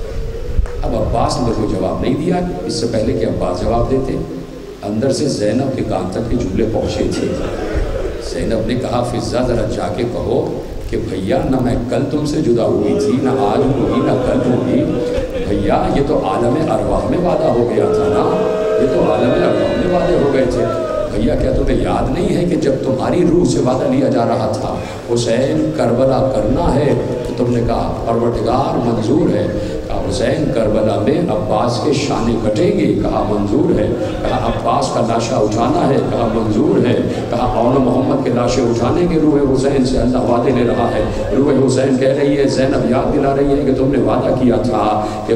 اب عباس نے کوئی جواب نہیں دیا، اس سے پہلے کہ عباس جواب دیتے اندر سے زینب کے کان تک کے جملے پہنچے تھے۔ زینب نے کہا فضہ ذرا جا کے کہو کہ بھیا نہ میں کل تم سے جدا ہوئی تھی، نہ آج ہوگی، نہ کل ہوگی، بھیا یہ تو عالم ارواح میں وعدہ ہو گیا تھا نا، یہ تو عالم ارواح میں وعدے ہو گئے تھے۔ بھیا کیا تمہیں یاد نہیں ہے کہ جب تمہاری روح سے وعدہ لیا جا رہا تھا حسین کربلا کرنا ہے، تو تم نے کہا پروردگار منظور ہے، کہا حسین کربلا میں عباس کے شانے کٹیں گے، کہا منظور ہے، کہا عباس کا لاشا اٹھانا ہے، کہا منظور ہے، کہا اون محمد کے لاشیں اٹھانے کے روح حسین سے اللہ وعدے لے رہا ہے۔ روح حسین کہہ رہی ہے، زینب یاد دلا رہی ہے کہ تم نے وعدہ کیا تھا کہ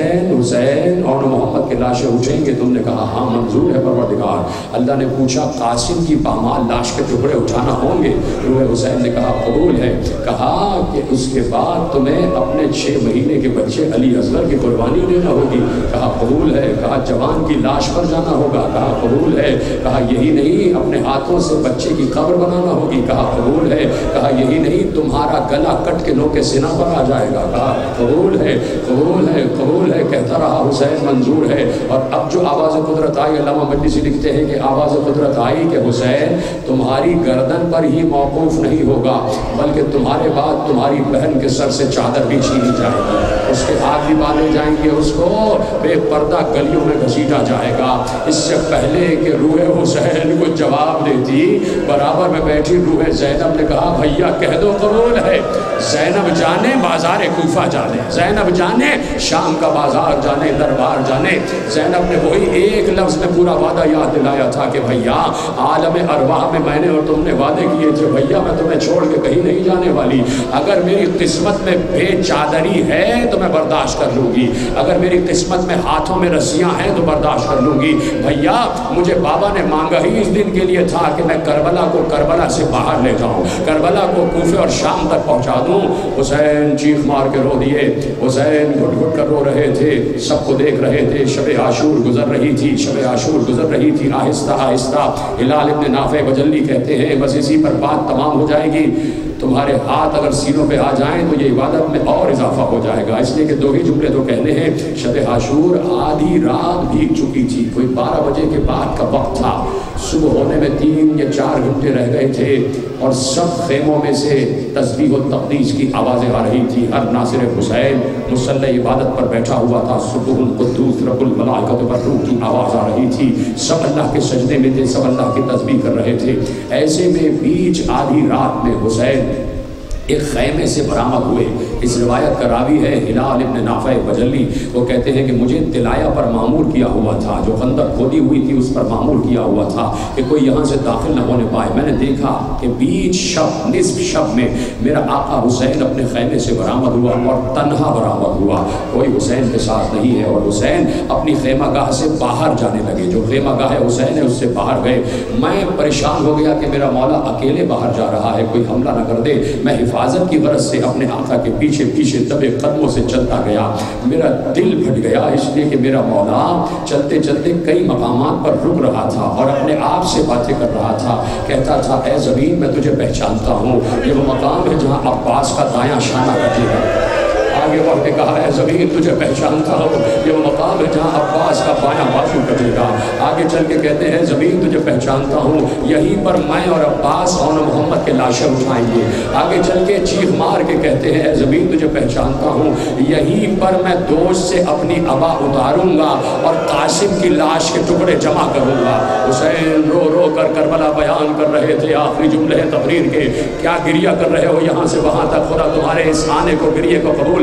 حسین اون محمد کے لاشیں اٹھیں گے، تم نے کہا ہاں منظور ہے پروردگار۔ اللہ نے پوچھا قاسم کی پامال لاش کے ٹکڑے اٹھانا ہوں گے؟ روح حسین نے کہا قبول ہے۔ کہا کہ اس کے بعد تمہیں اپنے 6 مہینے کے بچے علی اصغر کی قربانی دینا ہوگی، کہا قبول ہے۔ کہا جوان کی لاش پر جانا ہوگا، کہا قبول ہے۔ کہا یہی نہیں اپنے ہاتھوں سے بچے کی قبر بنانا ہوگی، کہا قبول ہے۔ کہا یہی نہیں تمہارا گلا کٹ کے نوکے سینہ پر آ جائے گا، کہا قبول ہے، قبول ہے، قبول ہے، کہتا رہا حسین منظور ہے۔ اور اب جو آواز قدرت آئی، علامہ مجلسی لکھتے ہیں کہ آواز قدرت آئی کہ حسین تمہاری گردن پر ہی موقوف نہیں ہوگا، بلکہ تمہارے بعد تمہاری بہن کے سر سے چادر بھی چھینی جائے گی، اس کے ہاتھ بھی باندھے جائیں گے، اس کو بے پردہ گلیوں میں گھسیٹا جائے گا۔ اس سے پہلے کہ روح حسین کو جواب دیتی، برابر میں بیٹھی روح زینب نے کہا بھیا کہہ دو قبول ہے۔ زینب جانے بازار کوفہ جانے، زینب جانے شام کا بازار جانے، دربار جانے، زینب نے وہی ایک لفظ میں پورا وعدہ یاد دلایا تھا کہ بھیا عالم ارواح میں نے اور تم نے وعدے کیے تھے، بھیا میں تمہیں چھوڑ کے کہیں نہیں جانے والی، اگر میری قسمت میں بے چادری ہے تو میں برداشت کر لوں گی، اگر میری قسمت میں ہاتھوں میں رسیاں ہیں تو برداشت کر لوں گی، بھیا مجھے بابا نے مانگا ہی اس دن کے لیے تھا کہ میں کربلا کو کربلا سے باہر لے جاؤں، کربلا کو کوفے اور شام تک پہنچا دوں۔ حسین چیخ مار کے رو دیے، حسین گھٹ گھٹ کر رو رہے تھے، سب کو دیکھ رہے تھے، شب عاشور گزر رہی تھی، شب عاشور گزر رہی تھی، آہستہ آہستہ ہلال ابن نافع بجلی کہتے ہیں بس اسی پر بات تمام ہو جائے گی، تمہارے ہاتھ اگر سینوں پہ آ جائیں تو یہ عبادت میں اور اضافہ ہو جائے گا، اس لیے کہ 2 ہی جملے تو کہنے ہیں۔ شب عاشور آدھی رات بھیگ چکی تھی، کوئی 12 بجے کے بعد کا وقت تھا، صبح ہونے میں 3 یا 4 گھنٹے رہ گئے تھے، اور سب خیموں میں سے تسبیح و تقدیس کی آوازیں آ رہی تھی، ہر ناصر حسین مصلی عبادت پر بیٹھا ہوا تھا، سبح القدوس رب الملائکۃ والروح کی آواز آ رہی تھی، سب اللہ کے سجدے میں تھے، سب اللہ کی تسبیح کر رہے تھے۔ ایسے میں بیچ آدھی رات میں حسین ایک خیمے سے برآمد ہوئے۔ اس روایت کا راوی ہے ہلال ابن نافع بجلی، وہ کہتے ہیں کہ مجھے طلایا پر معمور کیا ہوا تھا، جو خندق کھودی ہوئی تھی اس پر معمور کیا ہوا تھا کہ کوئی یہاں سے داخل نہ ہونے پائے۔ میں نے دیکھا کہ بیچ شب نصف شب میں میرا آقا حسین اپنے خیمے سے برآمد ہوا اور تنہا برآمد ہوا، کوئی حسین کے ساتھ نہیں ہے، اور حسین اپنی خیمہ گاہ سے باہر جانے لگے، جو خیمہ گاہ حسین ہے اس سے باہر گئے۔ میں پریشان ہو گیا کہ میرا مولا اکیلے باہر جا رہا ہے، کوئی حملہ نہ کر دے۔ میں حفاظت کی غرض سے اپنے آقا کے پیچھے پیچھے دبے قدموں سے چلتا گیا، میرا دل پھٹ گیا، اس لیے کہ میرا مولا چلتے چلتے کئی مقامات پر رک رہا تھا اور اپنے آپ سے باتیں کر رہا تھا، کہتا تھا اے زمین میں تجھے پہچانتا ہوں، یہ وہ مقام ہے جہاں عباس کا دایاں شانہ کٹے گا۔ آگے بڑھ کے کہا ہے زمین تجھے پہچانتا ہوں، یہ وہ مقام ہے جہاں عباس کا بایاں بازو کٹے گا۔ آگے چل کے کہتے ہیں زمین تجھے پہچانتا ہوں، یہیں پر میں اور عباس اور محمد کے لاشیں اٹھائیں گے۔ آگے چل کے چیخ مار کے کہتے ہیں زمین تجھے پہچانتا ہوں، یہیں پر میں دوش سے اپنی ابا اتاروں گا اور قاسم کی لاش کے ٹکڑے جمع کروں گا۔ حسین رو رو کر کربلا بیان کر رہے تھے، آخری جملے ہیں تقریر کے، کیا گریہ کر رہے ہو یہاں سے وہاں تک، خدا تمہارے اس آنے کو گریے کو قبول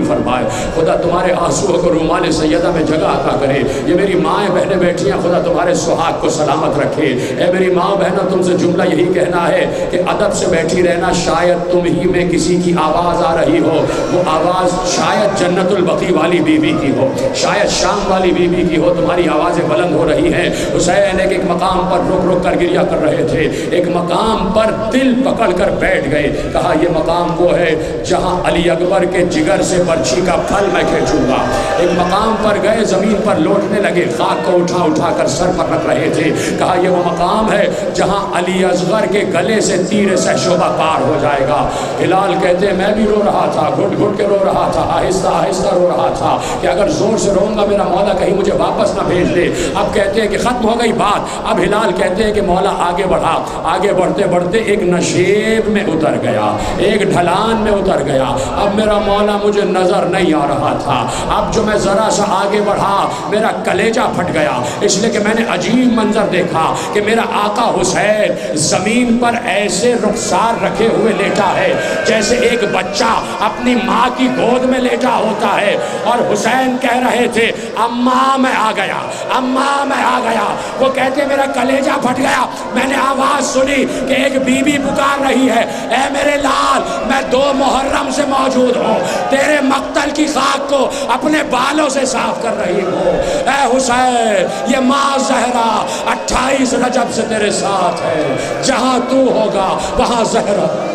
فرمائے، خدا تمہارے آنسوؤں کو رومال سیدہ میں جگہ عطا کرے۔ یہ میری مائیں بہنیں بیٹھی ہیں، خدا تمہارے سہاگ کو سلامت رکھے۔ اے میری ماں بہنوں، تم سے جملہ یہی کہنا ہے کہ ادب سے بیٹھی رہنا۔ شاید تم ہی میں کسی کی آواز آ رہی ہو، وہ آواز شاید جنت البقیع والی بی بی کی ہو، شاید شام والی بی بی کی ہو، تمہاری آوازیں بلند ہو رہی ہیں۔ حسین ایک مقام پر رک رک کر گریہ کر رہے تھے، ایک مقام پر دل پکڑ کر بیٹھ گئے، کہا یہ مقام وہ ہے جہاں علی اکبر کے جگر سے برچھی کا پھل میں کھینچوں گا۔ ایک مقام پر گئے، زمین پر لوٹنے لگے، خاک کو اٹھا اٹھا کر سر پر رکھ رہے تھے، کہا یہ وہ مقام ہے جہاں علی اصغر کے گلے سے تیر سہشوبہ پار ہو جائے گا۔ ہلال کہتے ہیں میں بھی رو رہا تھا، گھٹ گھٹ کے رو رہا تھا، آہستہ آہستہ رو رہا تھا کہ اگر زور سے روؤں گا میرا مولا کہیں مجھے واپس نہ بھیج دے۔ اب کہتے ہیں کہ ختم ہو گئی بات، اب ہلال کہتے ہیں کہ مولا آگے بڑھا، آگے بڑھتے بڑھتے ایک نشیب میں اتر گیا، ایک ڈھلان میں اتر گیا۔ اب میرا مولا مجھے نظر نہیں آ رہا تھا، اب جو میں ذرا سا آگے بڑھا میرا کلیجہ پھٹ گیا، اس لیے کہ میں نے عجیب منظر دیکھا کہ میرا آقا حسین زمین پر ایسے رخسار رکھے ہوئے لیٹا ہے جیسے ایک بچہ اپنی ماں کی گود میں لیٹا ہوتا ہے، اور حسین کہہ رہے تھے اماں میں آ گیا، اماں میں آ گیا۔ وہ کہتے میرا کلیجہ پھٹ گیا، میں نے آواز سنی کہ ایک بی بی پکار رہی ہے، اے میرے لال میں 2 محرم سے موجود ہوں، تیرے مقتل کی خاک کو اپنے بالوں سے صاف کر رہی ہوں۔ اے حسین، یہ ماں زہرا 28 رجب سے تیرے ساتھ ہے، جہاں تو ہوگا وہاں زہرا